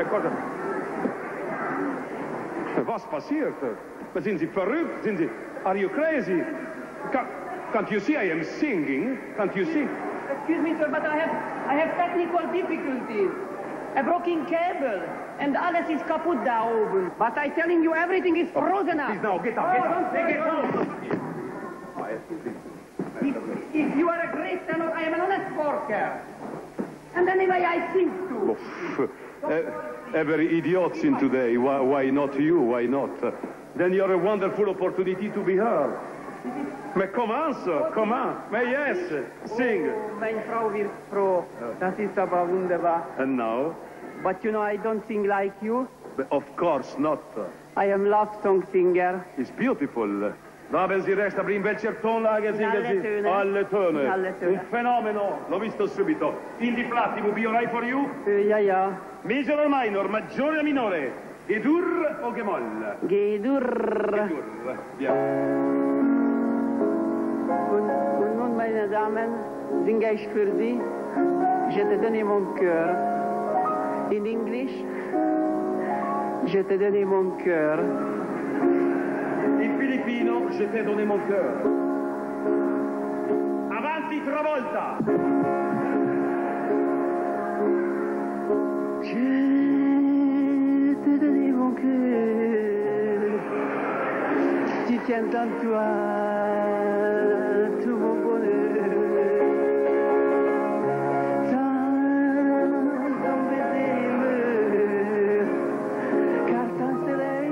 Speaker 4: cosa... Was passiert? Sind Sie verrückt? Sind Sie... Are you crazy? Can't you see I am singing? Can't you see?
Speaker 2: Excuse me, sir, but I have technical difficulties. A broken cable, and alles is kaputt da oben. But I'm telling you, everything is frozen up.
Speaker 4: Please, now, get up, get up. Get up.
Speaker 2: If you are a great tenor, I am an honest worker. And anyway, I sing too.
Speaker 4: Every idiot in today. Why not you? Why not? Then you're a wonderful opportunity to be heard. Mais comment, sir? Comment? Mais yes, sing.
Speaker 2: Oh, meine Frau wird froh. Das ist aber wunderbar.
Speaker 4: And now?
Speaker 2: But you know, I don't sing like you.
Speaker 4: But of course not.
Speaker 2: I am love song singer.
Speaker 4: It's beautiful. Da haben Sie recht, aber in welcher Tonlage singen
Speaker 2: alle
Speaker 4: Sie?
Speaker 2: Töne.
Speaker 4: Alle Töne.
Speaker 2: In alle Töne.
Speaker 4: Un fenomeno, l'ho visto subito. In D flat, it will be alright for you?
Speaker 2: Ja, ja.
Speaker 4: Major or minor, maggiore o minore? G-dur o G-moll?
Speaker 2: G-dur.
Speaker 4: G-dur, bien.
Speaker 2: Und nun, meine Damen, singe ich für Sie. Je te donne mon cœur. In English, je te donne mon cœur.
Speaker 4: In filippino, je t'ai donné mon cœur. Avanti, Travolta!
Speaker 2: Je te donne mon cœur. Tu tiens en toi tout mon bonheur. Sans ton baiser meurt, car ton soleil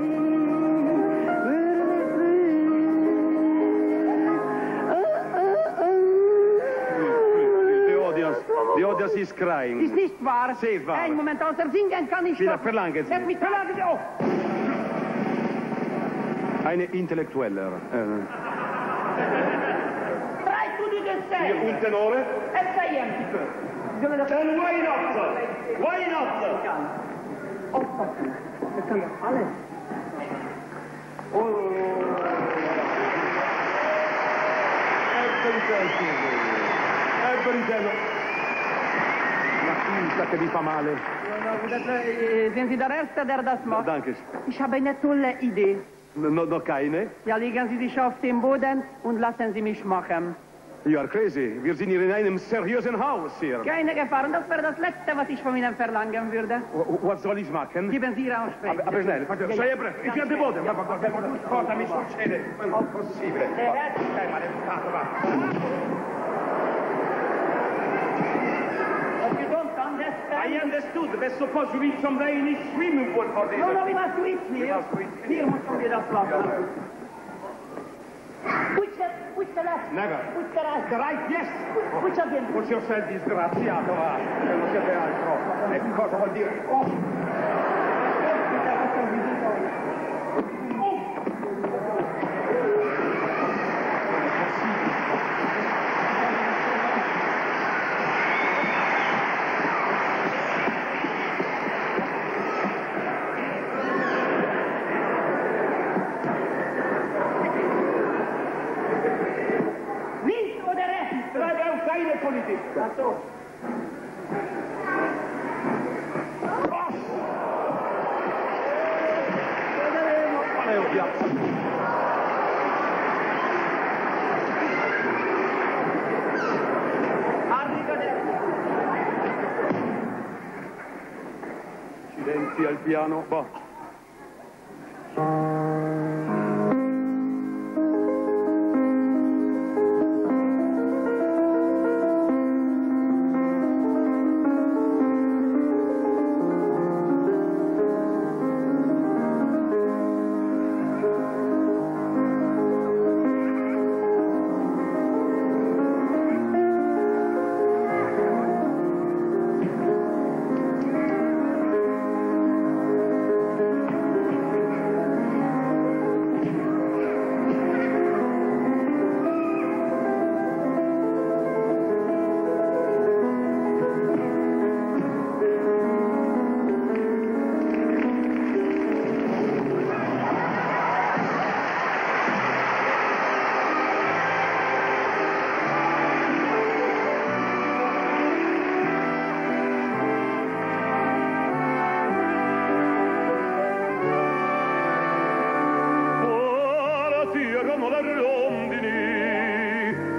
Speaker 4: The audience is crying.
Speaker 2: Ist nicht wahr.
Speaker 4: Sie ist wahr.
Speaker 2: Ein Moment, außer singen kann ich
Speaker 4: Wieder
Speaker 2: doch.
Speaker 4: verlangen Sie.
Speaker 2: Lass mich verlangen Sie. Oh.
Speaker 4: Eine Intellektueller.
Speaker 2: Try to do the same.
Speaker 4: Un tenore?
Speaker 2: Essay un petit peu.
Speaker 4: Then why not? Why not?
Speaker 2: Aufpassen. Das kann doch alles.
Speaker 4: Una finta che vi fa male.
Speaker 2: Sind Sie der Erste, der das macht?
Speaker 4: Danke.
Speaker 2: Ich habe eine tolle Idee.
Speaker 4: No, keine?
Speaker 2: Ja, legen Sie sich auf den Boden und lassen Sie mich machen.
Speaker 4: You are crazy. Wir sind hier in einem seriösen Haus hier.
Speaker 2: Keine Gefahr, und das wäre das Letzte, was ich von Ihnen verlangen würde.
Speaker 4: Was soll ich machen?
Speaker 2: Geben Sie Ihre Aussprache.
Speaker 4: Aber schnell, sei breve. Ich werde Boden. Cosa mi succede? Non possibile. Maleducato, va.
Speaker 2: But you don't understand.
Speaker 4: I understood. There's supposed to be some rain in swimming pool for this.
Speaker 2: No, we must do it here. Hier müssen wir das machen. Which the left?
Speaker 4: Never.
Speaker 2: Which the right?
Speaker 4: The right, yes.
Speaker 2: Which again?
Speaker 4: Push yourself, disgraziato, va. Non siete altro. E cosa vuol dire? Silenzio al piano. Boh.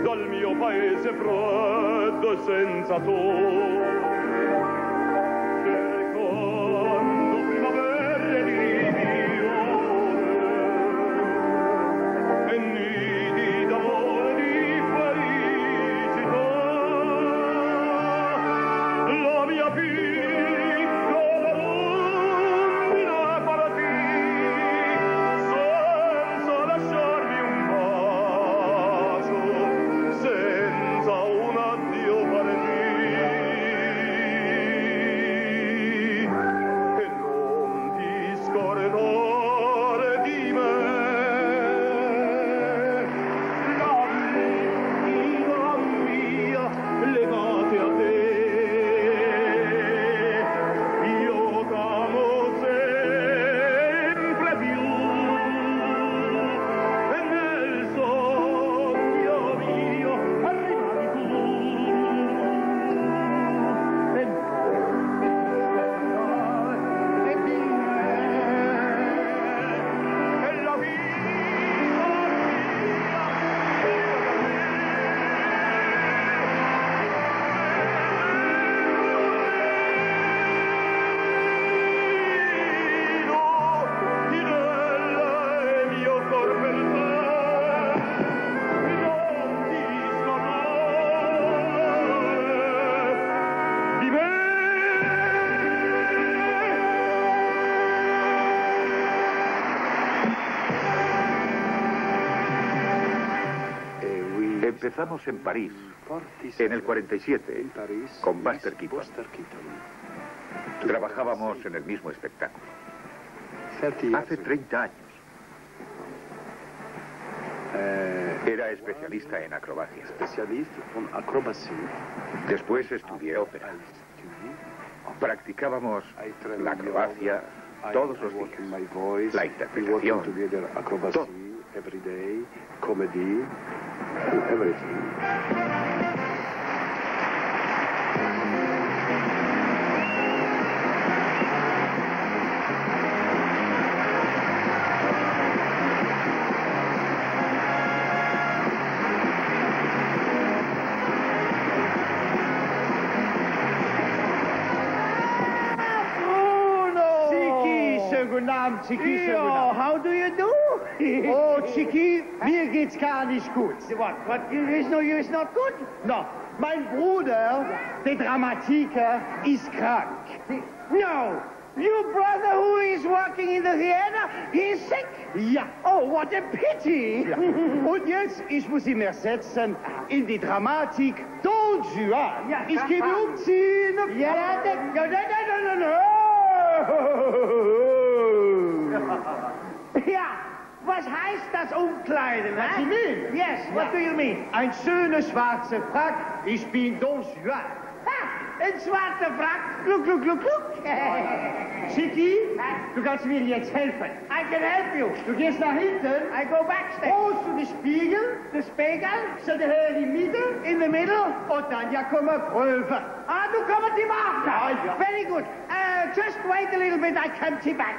Speaker 4: dal mio paese freddo e senza tu.
Speaker 1: Empezamos en París, en el 47, con Buster Keaton. Trabajábamos en el mismo espectáculo. Hace 30 años. Era especialista en acrobacia. Después estudié ópera. Practicábamos la acrobacia todos los días, la interpretación, todo.
Speaker 4: Everyday, comedy, everything.
Speaker 2: Guten Abend, Chicky. How do you do? Oh, Chicky, mir geht's gar nicht gut. What? Is no use not good? No. Mein Bruder, der Dramatiker, ist krank. No. Your brother who is working in the theater, he is sick? Ja. Oh, what a pity. Ja. Und jetzt, ich muss ihn ersetzen in die Dramatik Don Juan. Ja, ich gebe umziehen. Ja, no. Ja, was heißt das Umkleiden? What do you mean? Yes, what do you mean? Ein schöner schwarzer Frack, ich bin Don Juan. Ein schwarzer Frack, gluck. Chicky, du kannst mir jetzt helfen. I can help you. Du gehst nach hinten. I go backstage. Holst du den Spiegel? Den Spiegel? Zet de her in the middle. In the middle. Und dann ja kommen prüfen. Ah, du kommst ihm after. Ja. Very good. Just wait a little bit, I come to you back.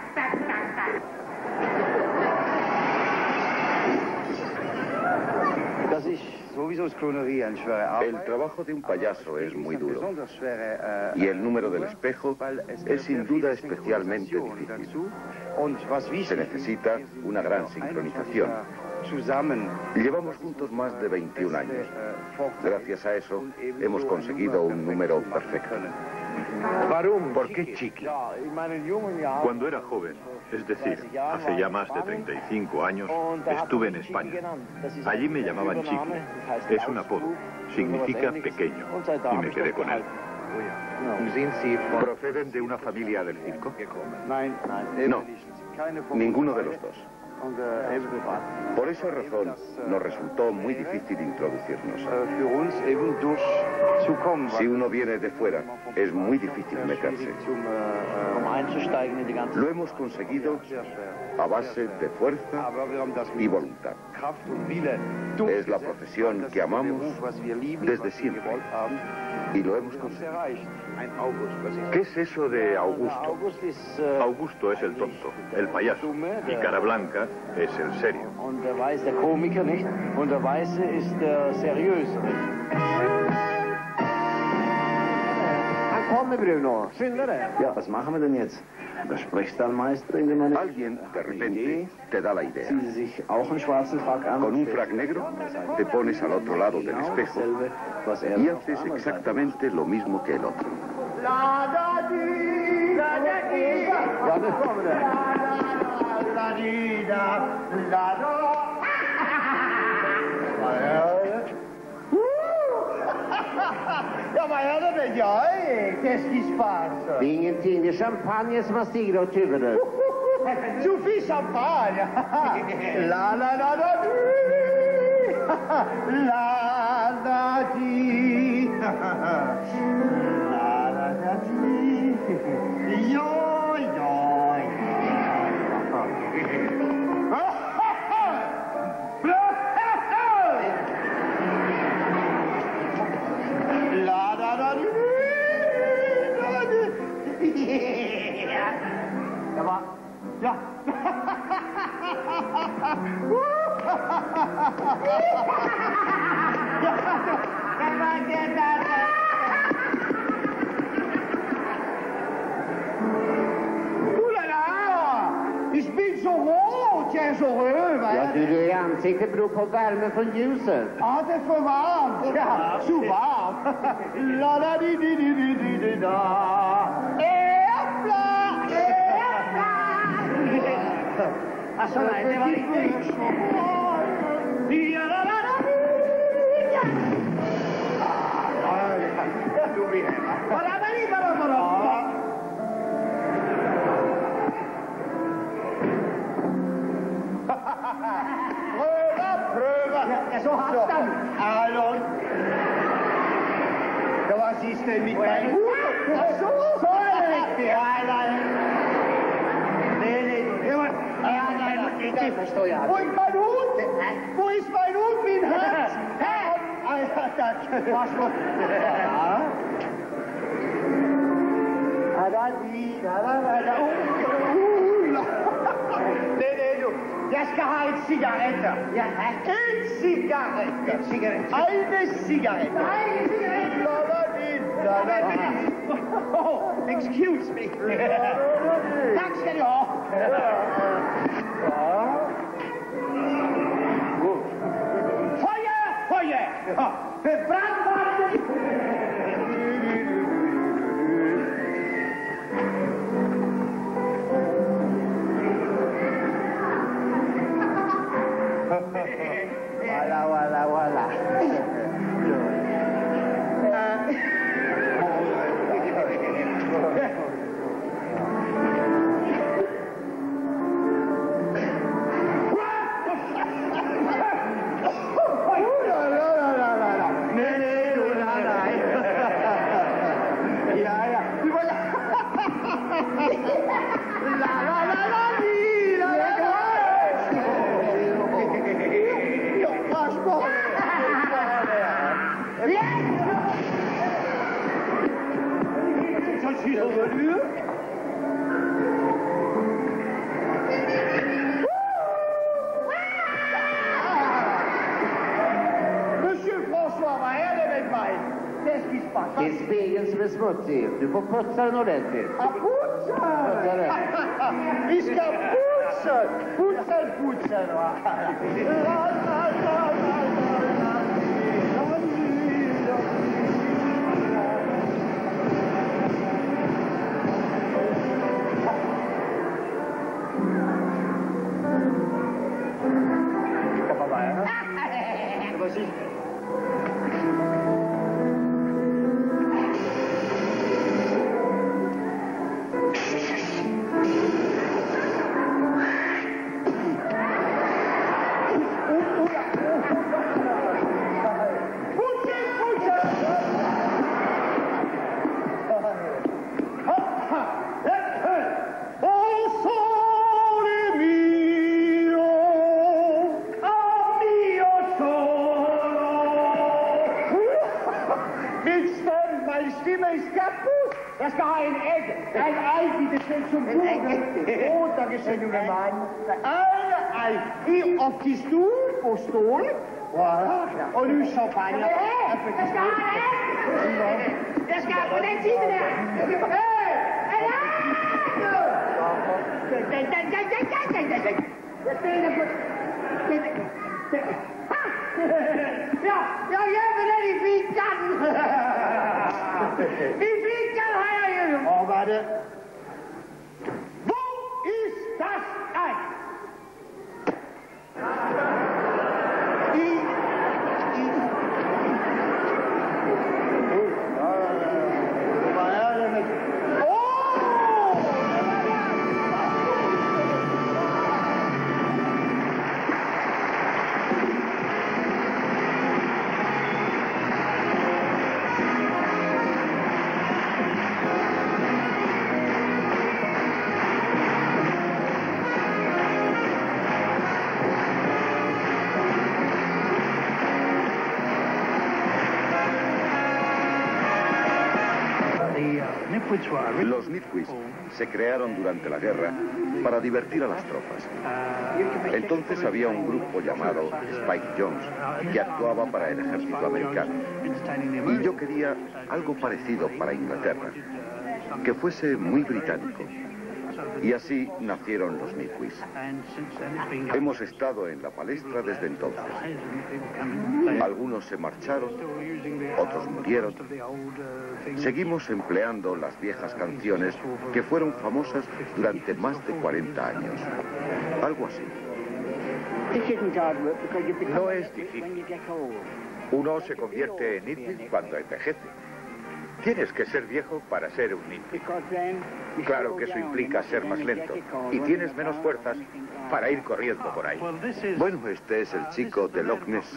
Speaker 3: El trabajo de un payaso es muy duro y el número del espejo es sin duda especialmente difícil. Se necesita una gran sincronización. Llevamos juntos más de 21 años. Gracias a eso hemos conseguido un número perfecto.
Speaker 1: ¿Por qué Chiqui? Cuando era joven, es decir, hace ya más de 35 años, estuve en España. Allí me llamaban Chiqui. Es un apodo, significa pequeño, y me quedé con él. ¿Proceden de una familia del circo?
Speaker 3: No, ninguno de los dos. Por esa razón nos resultó muy difícil introducirnos. Si uno viene de fuera, es muy difícil meterse. Lo hemos conseguido a base de fuerza y voluntad. Es la profesión que amamos desde siempre y lo hemos conseguido. ¿Qué es eso de Augusto?
Speaker 1: Augusto es el tonto, el payaso, y Cara Blanca es el serio.
Speaker 10: Und der Weiß der Komiker, nicht? Und der Weiße ist der Seriöse.
Speaker 2: Komm, Bruno, skynda dig.
Speaker 10: Ja, was machen wir denn jetzt? Der Sprechstallmeister in dem
Speaker 3: Alguien de repente te da la idea.
Speaker 10: Ziehen Sie sich auch einen schwarzen Frack an.
Speaker 3: Con un frac negro te pones al otro lado del espejo y haces exactamente lo mismo que el otro.
Speaker 2: Ja, vad är det med jag? Keskisfars.
Speaker 10: Det är ingenting, det är champagne som har stigit åt huvudet.
Speaker 2: Sofie champagne. La la la la di. La la di. La la la di. Joj, joj. La la la di. Det var... Ja. Ich bin so rot, jag är så röd.
Speaker 10: Ja, du är i ansiktet beror på värmen från ljuset.
Speaker 2: Ja, det är för varmt. Ja, så varmt. La la di di di di di di da. Äppla! Äppla! Alltså, nej, det var riktigt. Ja, la la la di. Ja, då blir det. Bara, bara. Pröva! Jag så hattan! Allon! Det var sista i mitt bein. Så är det riktigt! Nej. Det förstår jag. Wo ist mein Hut? Wo ist mein Hut, min Herz? Här! Ja, tack. Varsågod. Ja. Nej, du. Jag ska ha ett cigaretter. Ja, en cigarett. En cigarett. Eine cigarett. Eine cigarett. Oh, excuse me. Tack ska du ha. Feuer, feuer. För brandvarden. Wala.
Speaker 10: Det är spegeln som är smutsig. Du får putsa den ordentligt.
Speaker 2: Putsa den! Vi ska putsa! Putsa! Schüler ist kaputt. Das ist doch ein Egg. Ein Ei, bitte schön zum Kuchen. Oh, Dankeschön, junger Mann. Ein Ei. Hier auf die Stuhl, auf Stuhl. Voilà. Und nu champagne. Das ist ein Egg. Das ist ein Egg. Ja, jij bent die vierkant. Die vierkant ga je. Oh, warte. Wo ist das Ei?
Speaker 3: Los Nitwis se crearon durante la guerra para divertir a las tropas. Entonces había un grupo llamado Spike Jones que actuaba para el ejército americano. Y yo quería algo parecido para Inglaterra, que fuese muy británico. Y así nacieron los Nitwis. Hemos estado en la palestra desde entonces. Algunos se marcharon, otros murieron. Seguimos empleando las viejas canciones que fueron famosas durante más de 40 años. Algo así.
Speaker 1: No es difícil. Uno se convierte en Nitwit cuando envejece. Tienes que ser viejo para ser un Nitwit. Claro que eso implica ser más lento. Y tienes menos fuerzas para ir corriendo por ahí.
Speaker 3: Bueno, este es el chico de Loch Ness.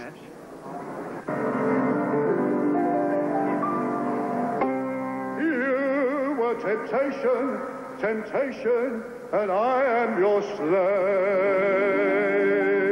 Speaker 11: You were temptation, temptation, and I am your slave.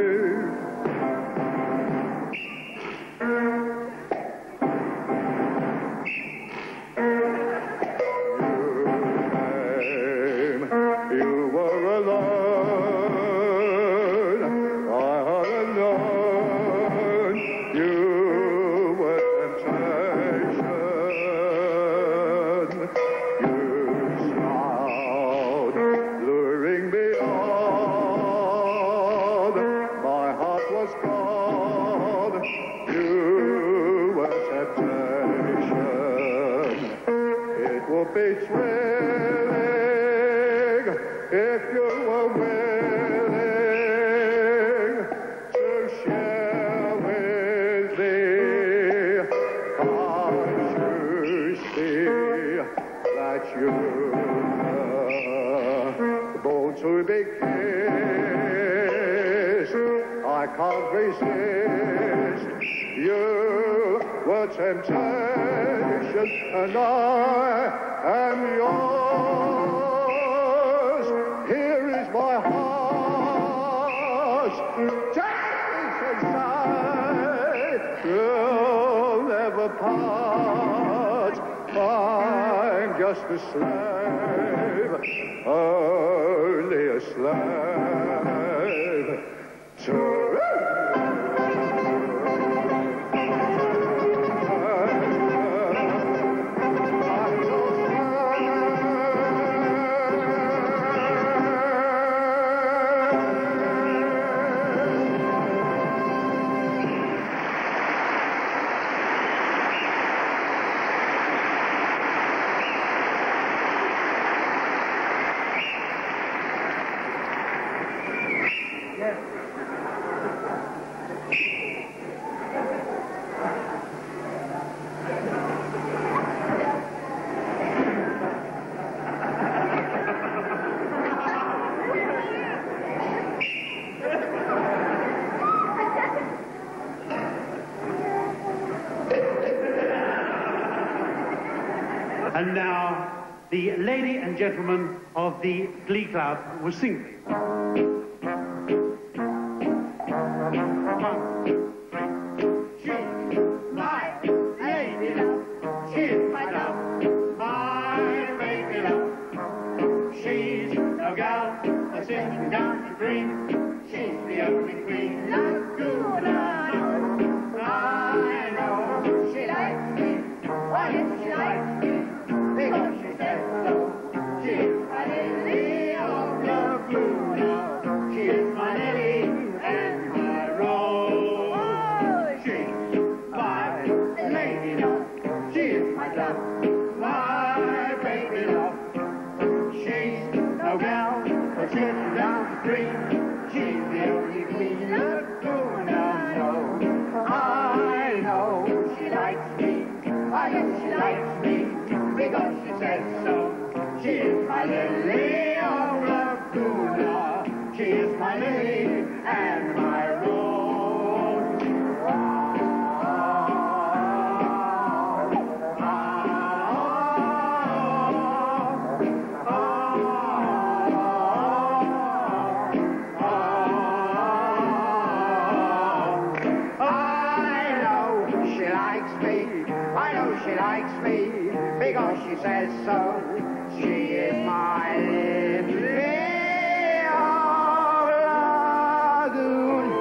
Speaker 11: Temptation, and I am yours. Here is my heart. Take inside. We'll never part. I'm just a slave, only a slave.
Speaker 12: And now, the lady and gentlemen of the Glee Club will sing.
Speaker 2: She's my lady love, she's my love. likes me. I know she likes me because she says so. She is my Lily of Lagoon.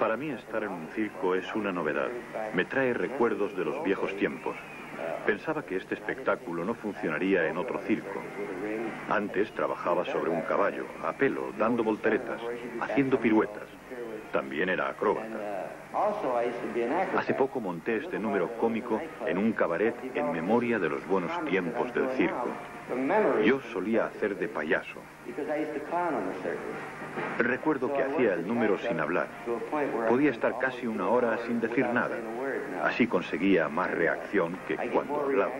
Speaker 13: Para mí estar en un circo es una novedad. Me trae recuerdos de los viejos tiempos. Pensaba que este espectáculo no funcionaría en otro circo. Antes trabajaba sobre un caballo, a pelo, dando volteretas, haciendo piruetas. También era acróbata. Hace poco monté este número cómico en un cabaret en memoria de los buenos tiempos del circo. Yo solía hacer de payaso. Recuerdo que hacía el número sin hablar. Podía estar casi una hora sin decir nada. Así conseguía más reacción que cuando hablaba.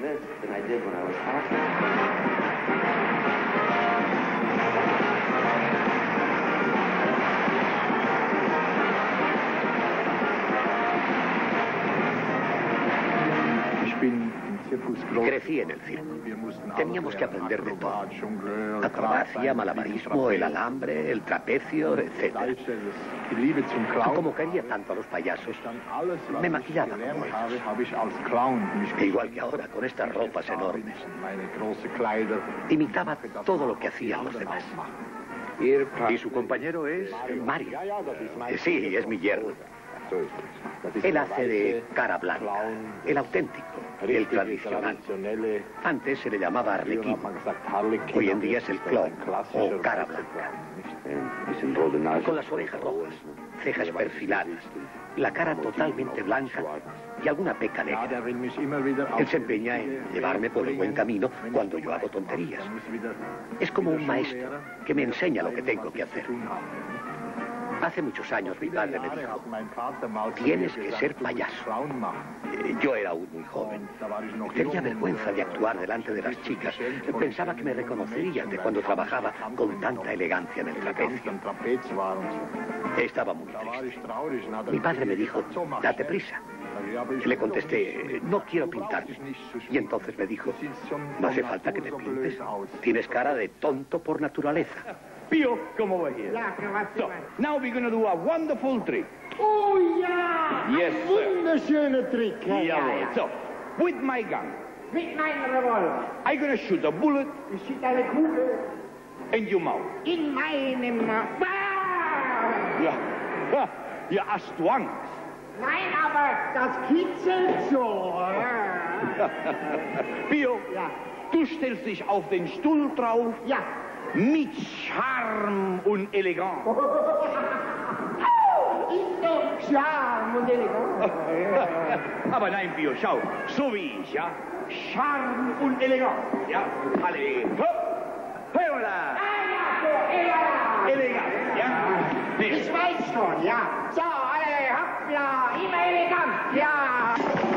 Speaker 14: Crecí en el circo. Teníamos que aprender de todo. Acrobacia, malabarismo, el alambre, el trapecio, etc. Como quería tanto a los payasos, me maquillaba como ellos. Igual que ahora, con estas ropas enormes. Imitaba todo lo que hacían los demás.
Speaker 13: ¿Y su compañero es?
Speaker 14: Mario. Sí, es mi yerno. Él hace de cara blanca, el auténtico, el tradicional. Antes se le llamaba arlequín. Hoy en día es el clown o cara blanca. Con las orejas rojas, cejas perfiladas, la cara totalmente blanca y alguna peca negra. Él se empeña en llevarme por el buen camino cuando yo hago tonterías. Es como un maestro que me enseña lo que tengo que hacer. Hace muchos años mi padre me dijo, tienes que ser payaso. Yo era aún muy joven. Tenía vergüenza de actuar delante de las chicas. Pensaba que me reconocerían de cuando trabajaba con tanta elegancia en el trapecio. Estaba muy triste. Mi padre me dijo, date prisa. Le contesté, no quiero pintarme. Y entonces me dijo, no hace falta que te pintes. Tienes cara de tonto por naturaleza.
Speaker 7: Pio, come over here. So, now we're going to do a wonderful trick.
Speaker 8: Oh, ja!
Speaker 7: Yes,
Speaker 8: Ein
Speaker 7: sir.
Speaker 8: wunderschöner Trick.
Speaker 7: Jawohl. So, with my gun,
Speaker 2: Mit meinem Revolver.
Speaker 7: I'm going to shoot a bullet
Speaker 2: Ich schieße eine Kugel
Speaker 7: in your mouth.
Speaker 2: in meinem Mauer.
Speaker 7: Ja, ha, ja, hast du Angst?
Speaker 2: Nein, aber das kitzelt so.
Speaker 7: Pio, du stellst dich auf den Stuhl drauf.
Speaker 2: Ja.
Speaker 7: Mit Charme und Eleganz.
Speaker 2: Ist doch Charme und elegant.
Speaker 7: Aber nein, Pio, schau, so wie ich, ja? Charme und Eleganz, ja? Alle, hopp, hoppla. Elegant, ja? Nee.
Speaker 2: Ich weiß schon, ja. So, alle, hoppla, immer elegant, ja.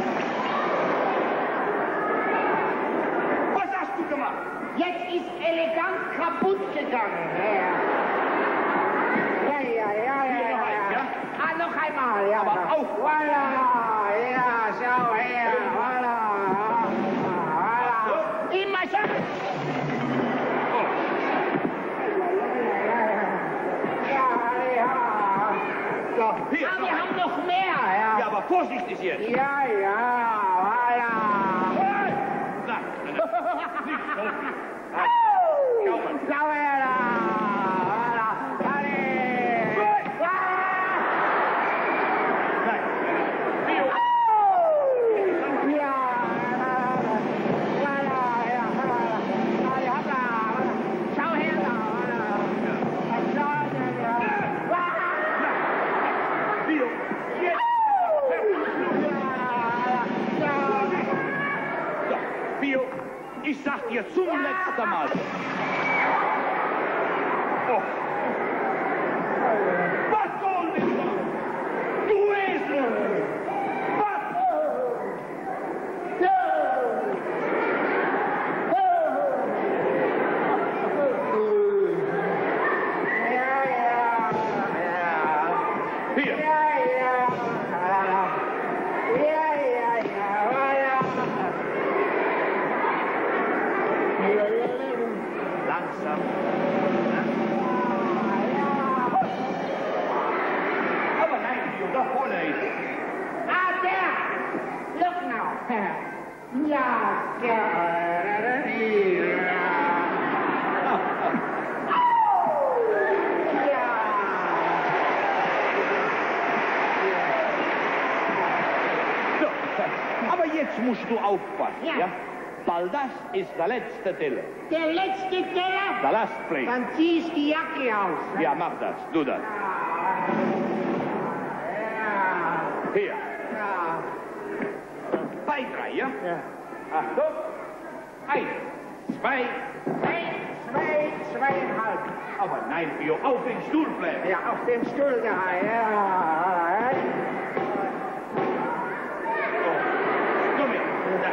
Speaker 7: Was hast du gemacht?
Speaker 2: Jetzt ist elegant kaputt gegangen. Ja. Ah, noch einmal, ja.
Speaker 7: Aber auf.
Speaker 2: Voila, ja, schau her, voila. Voila. Immer so.
Speaker 7: So, hier,
Speaker 2: Ah, wir haben noch mehr, ja.
Speaker 7: Ja, aber vorsichtig jetzt.
Speaker 2: Ja, voilà.
Speaker 7: Nicht so.
Speaker 2: Schau her da. Voilà. Alle. Ja. Voilà, ja. Alle, hoppla. Schau her da.
Speaker 7: Pio, jetzt. So, Pio, ich sag dir zum letzten Mal. Oh. Was soll das? Du Esel! Was? Hier. Langsam. Aber nein, Pio, da vorne ist.
Speaker 2: Ah, there! Look now. Ja,
Speaker 15: musst du aufpassen, ja? Weil das ist der letzte Teller.
Speaker 2: Der letzte Teller?
Speaker 15: Der last plate.
Speaker 2: Dann zieh ich die Jacke aus.
Speaker 15: Ja, mach das, du das. Hier.
Speaker 2: Ja.
Speaker 15: Bei 3, ja? Ja. Achtung. 1, 2,
Speaker 2: 2,5.
Speaker 15: Aber nein, Pio, auf den Stuhl bleiben.
Speaker 2: Ja, auf den Stuhl da, ja.
Speaker 15: Komm her.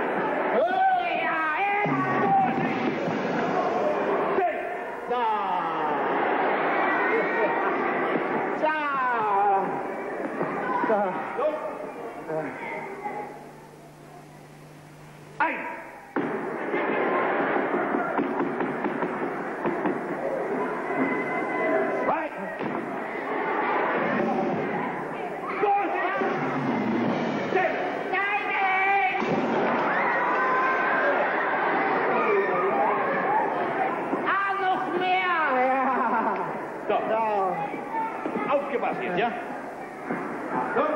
Speaker 15: Aufgepasst jetzt, ja? Achtung.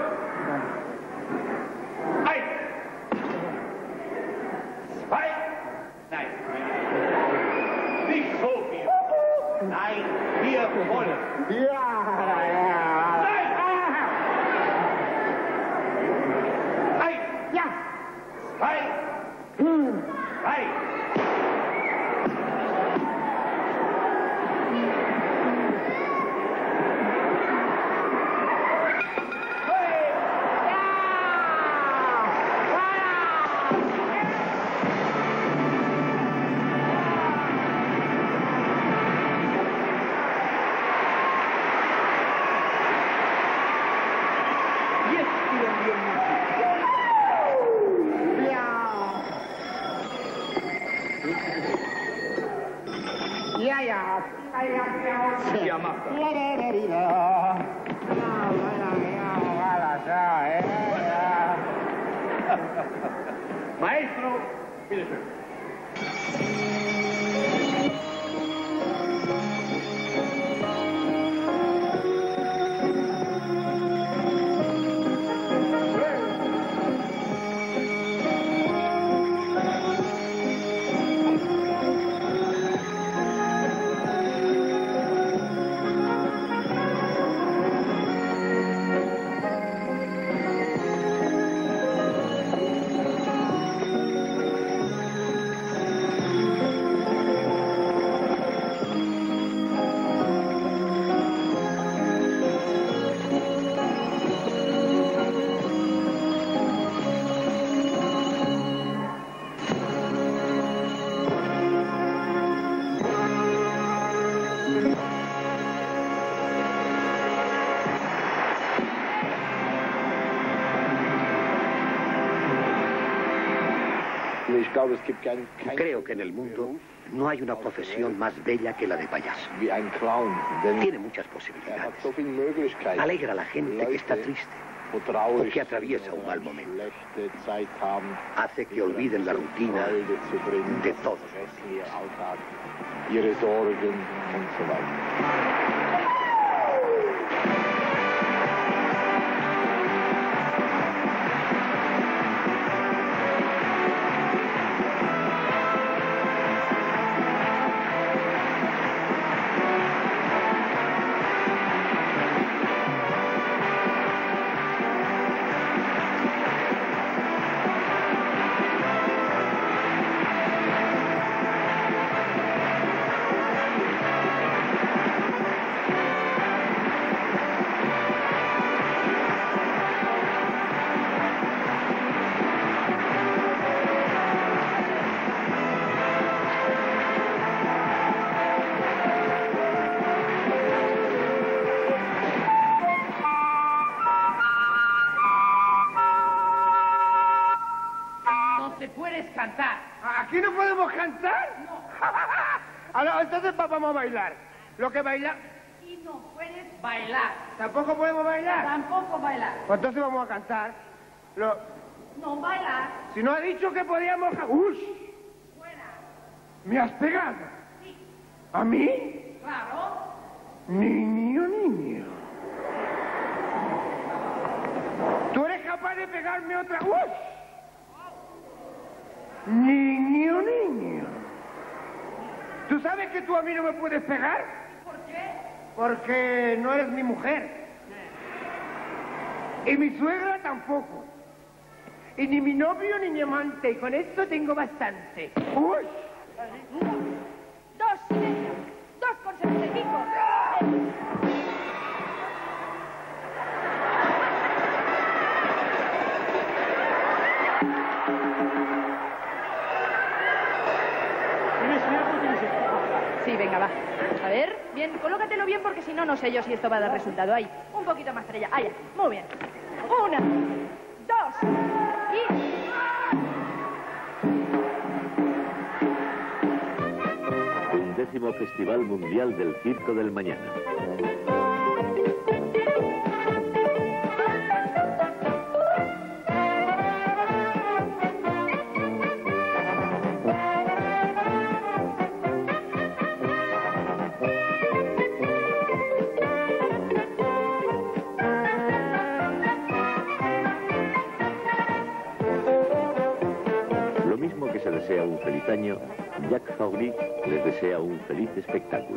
Speaker 15: 1, 2, nein. Nicht so viel. Nein, wir wollen.
Speaker 2: Ja.
Speaker 15: Nein. 1,
Speaker 2: ja.
Speaker 15: 2, 3. Ja, mach das. Maestro, bitteschön.
Speaker 14: Creo que en el mundo no hay una profesión más bella que la de payaso. Tiene muchas posibilidades. Alegra a la gente que está triste o que atraviesa un mal momento. Hace que olviden la rutina de todos los días.
Speaker 2: ¿Aquí no podemos cantar? No. Entonces vamos a bailar. Lo que baila...
Speaker 16: Y no puedes bailar.
Speaker 2: ¿Tampoco podemos bailar?
Speaker 16: Tampoco bailar.
Speaker 2: Pues entonces vamos a cantar.
Speaker 16: No bailar.
Speaker 2: Si no ha dicho que podíamos... ¡Ush!
Speaker 16: Fuera.
Speaker 2: ¿Me has pegado?
Speaker 16: Sí.
Speaker 2: ¿A mí?
Speaker 16: Claro.
Speaker 2: Niño. ¿Tú eres capaz de pegarme otra? ¡Ush! Niño, niño. ¿Tú sabes que tú a mí no me puedes pegar?
Speaker 16: ¿Por qué?
Speaker 2: Porque no eres mi mujer. Y mi suegra tampoco. Y ni mi novio ni mi amante. Y con esto tengo bastante. ¡Uy!
Speaker 16: 2, silencio. 2,75. Sí, venga, va. A ver, bien, colócatelo bien porque si no, no sé yo si esto va a dar resultado. Ahí, un poquito más para allá. Allá, muy bien. 1, 2 y...
Speaker 17: 11º Festival Mundial del Circo del Mañana. Lo mismo que se desea un feliz año, Jacques Fauré les desea un feliz espectáculo.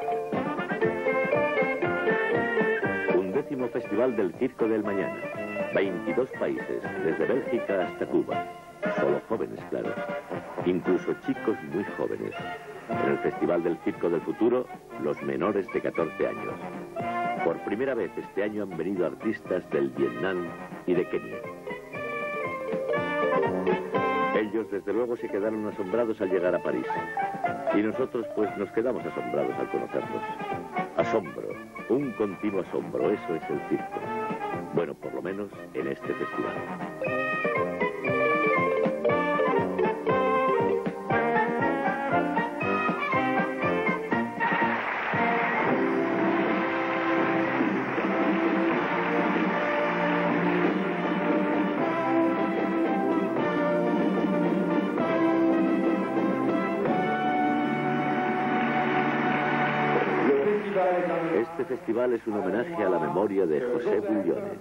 Speaker 17: 11º Festival del Circo del Mañana. 22 países, desde Bélgica hasta Cuba. Solo jóvenes, claro. Incluso chicos muy jóvenes. En el Festival del Circo del Futuro, los menores de 14 años. Por primera vez este año han venido artistas del Vietnam y de Kenia. Ellos, desde luego, se quedaron asombrados al llegar a París. Y nosotros, pues, nos quedamos asombrados al conocerlos. Asombro, un continuo asombro, eso es el circo. Bueno, por lo menos en este festival. Este festival es un homenaje a la memoria de José Bouillone.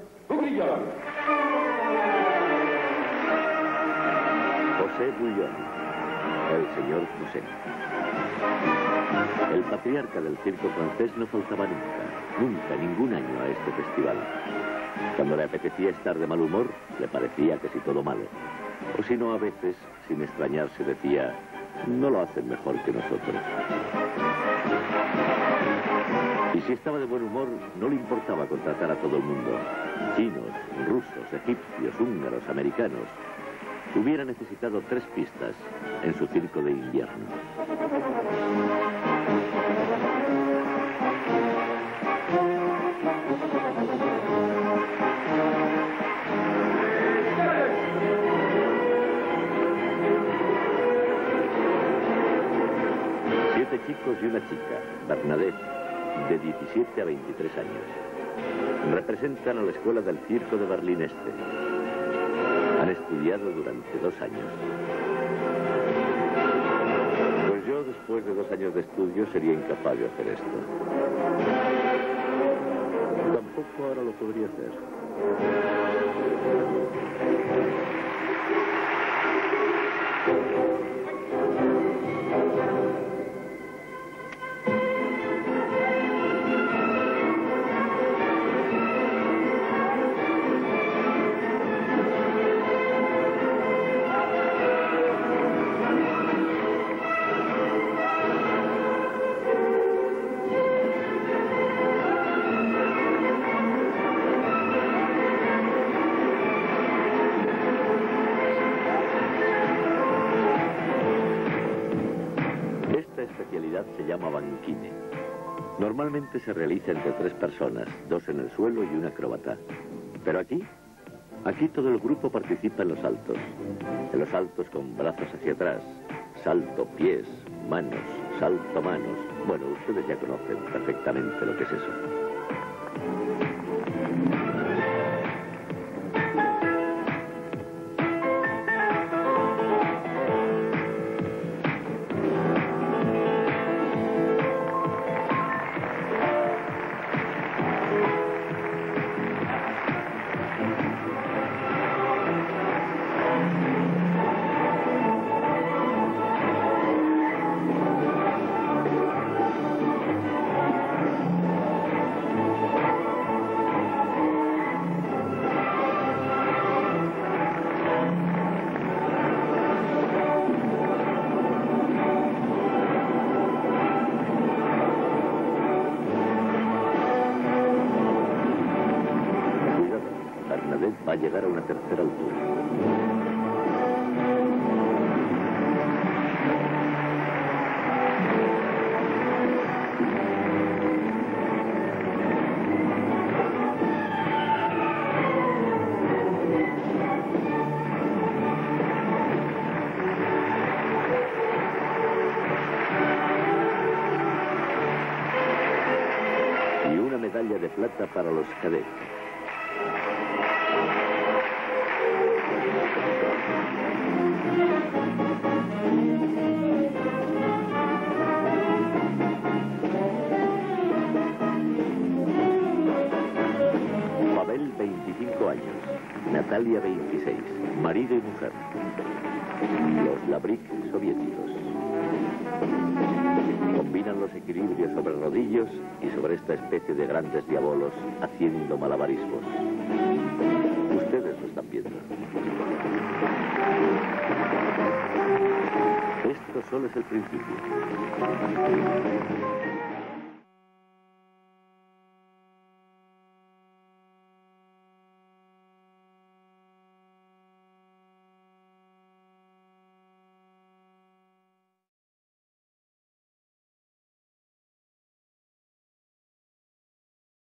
Speaker 17: José Bouillone, el señor José. El patriarca del circo francés no faltaba nunca, ningún año a este festival. Cuando le apetecía estar de mal humor, le parecía casi todo malo. O si no, a veces, sin extrañarse, decía, no lo hacen mejor que nosotros. Y si estaba de buen humor, no le importaba contratar a todo el mundo. Chinos, rusos, egipcios, húngaros, americanos. Hubiera necesitado 3 pistas en su circo de invierno. Siete chicos y una chica, Bernadette, de 17 a 23 años. Representan a la Escuela del Circo de Berlín Este. Han estudiado durante 2 años. Pues yo, después de 2 años de estudio, sería incapaz de hacer esto. Tampoco ahora lo podría hacer. Se llama banquine. Normalmente se realiza entre 3 personas, 2 en el suelo y un acróbata. Pero aquí todo el grupo participa en los saltos. En los saltos con brazos hacia atrás, salto pies, manos, salto manos. Bueno, ustedes ya conocen perfectamente lo que es eso. a llegar a una tercera altura. Medalla de plata para los cadetes. Pavel, 25 años. Natalia, 26. Marido y mujer. Los Labrik soviéticos. Combinan los equilibrios sobre rodillos y sobre esta especie de grandes diabolos haciendo malabarismos. Ustedes lo están viendo. Esto solo es el principio.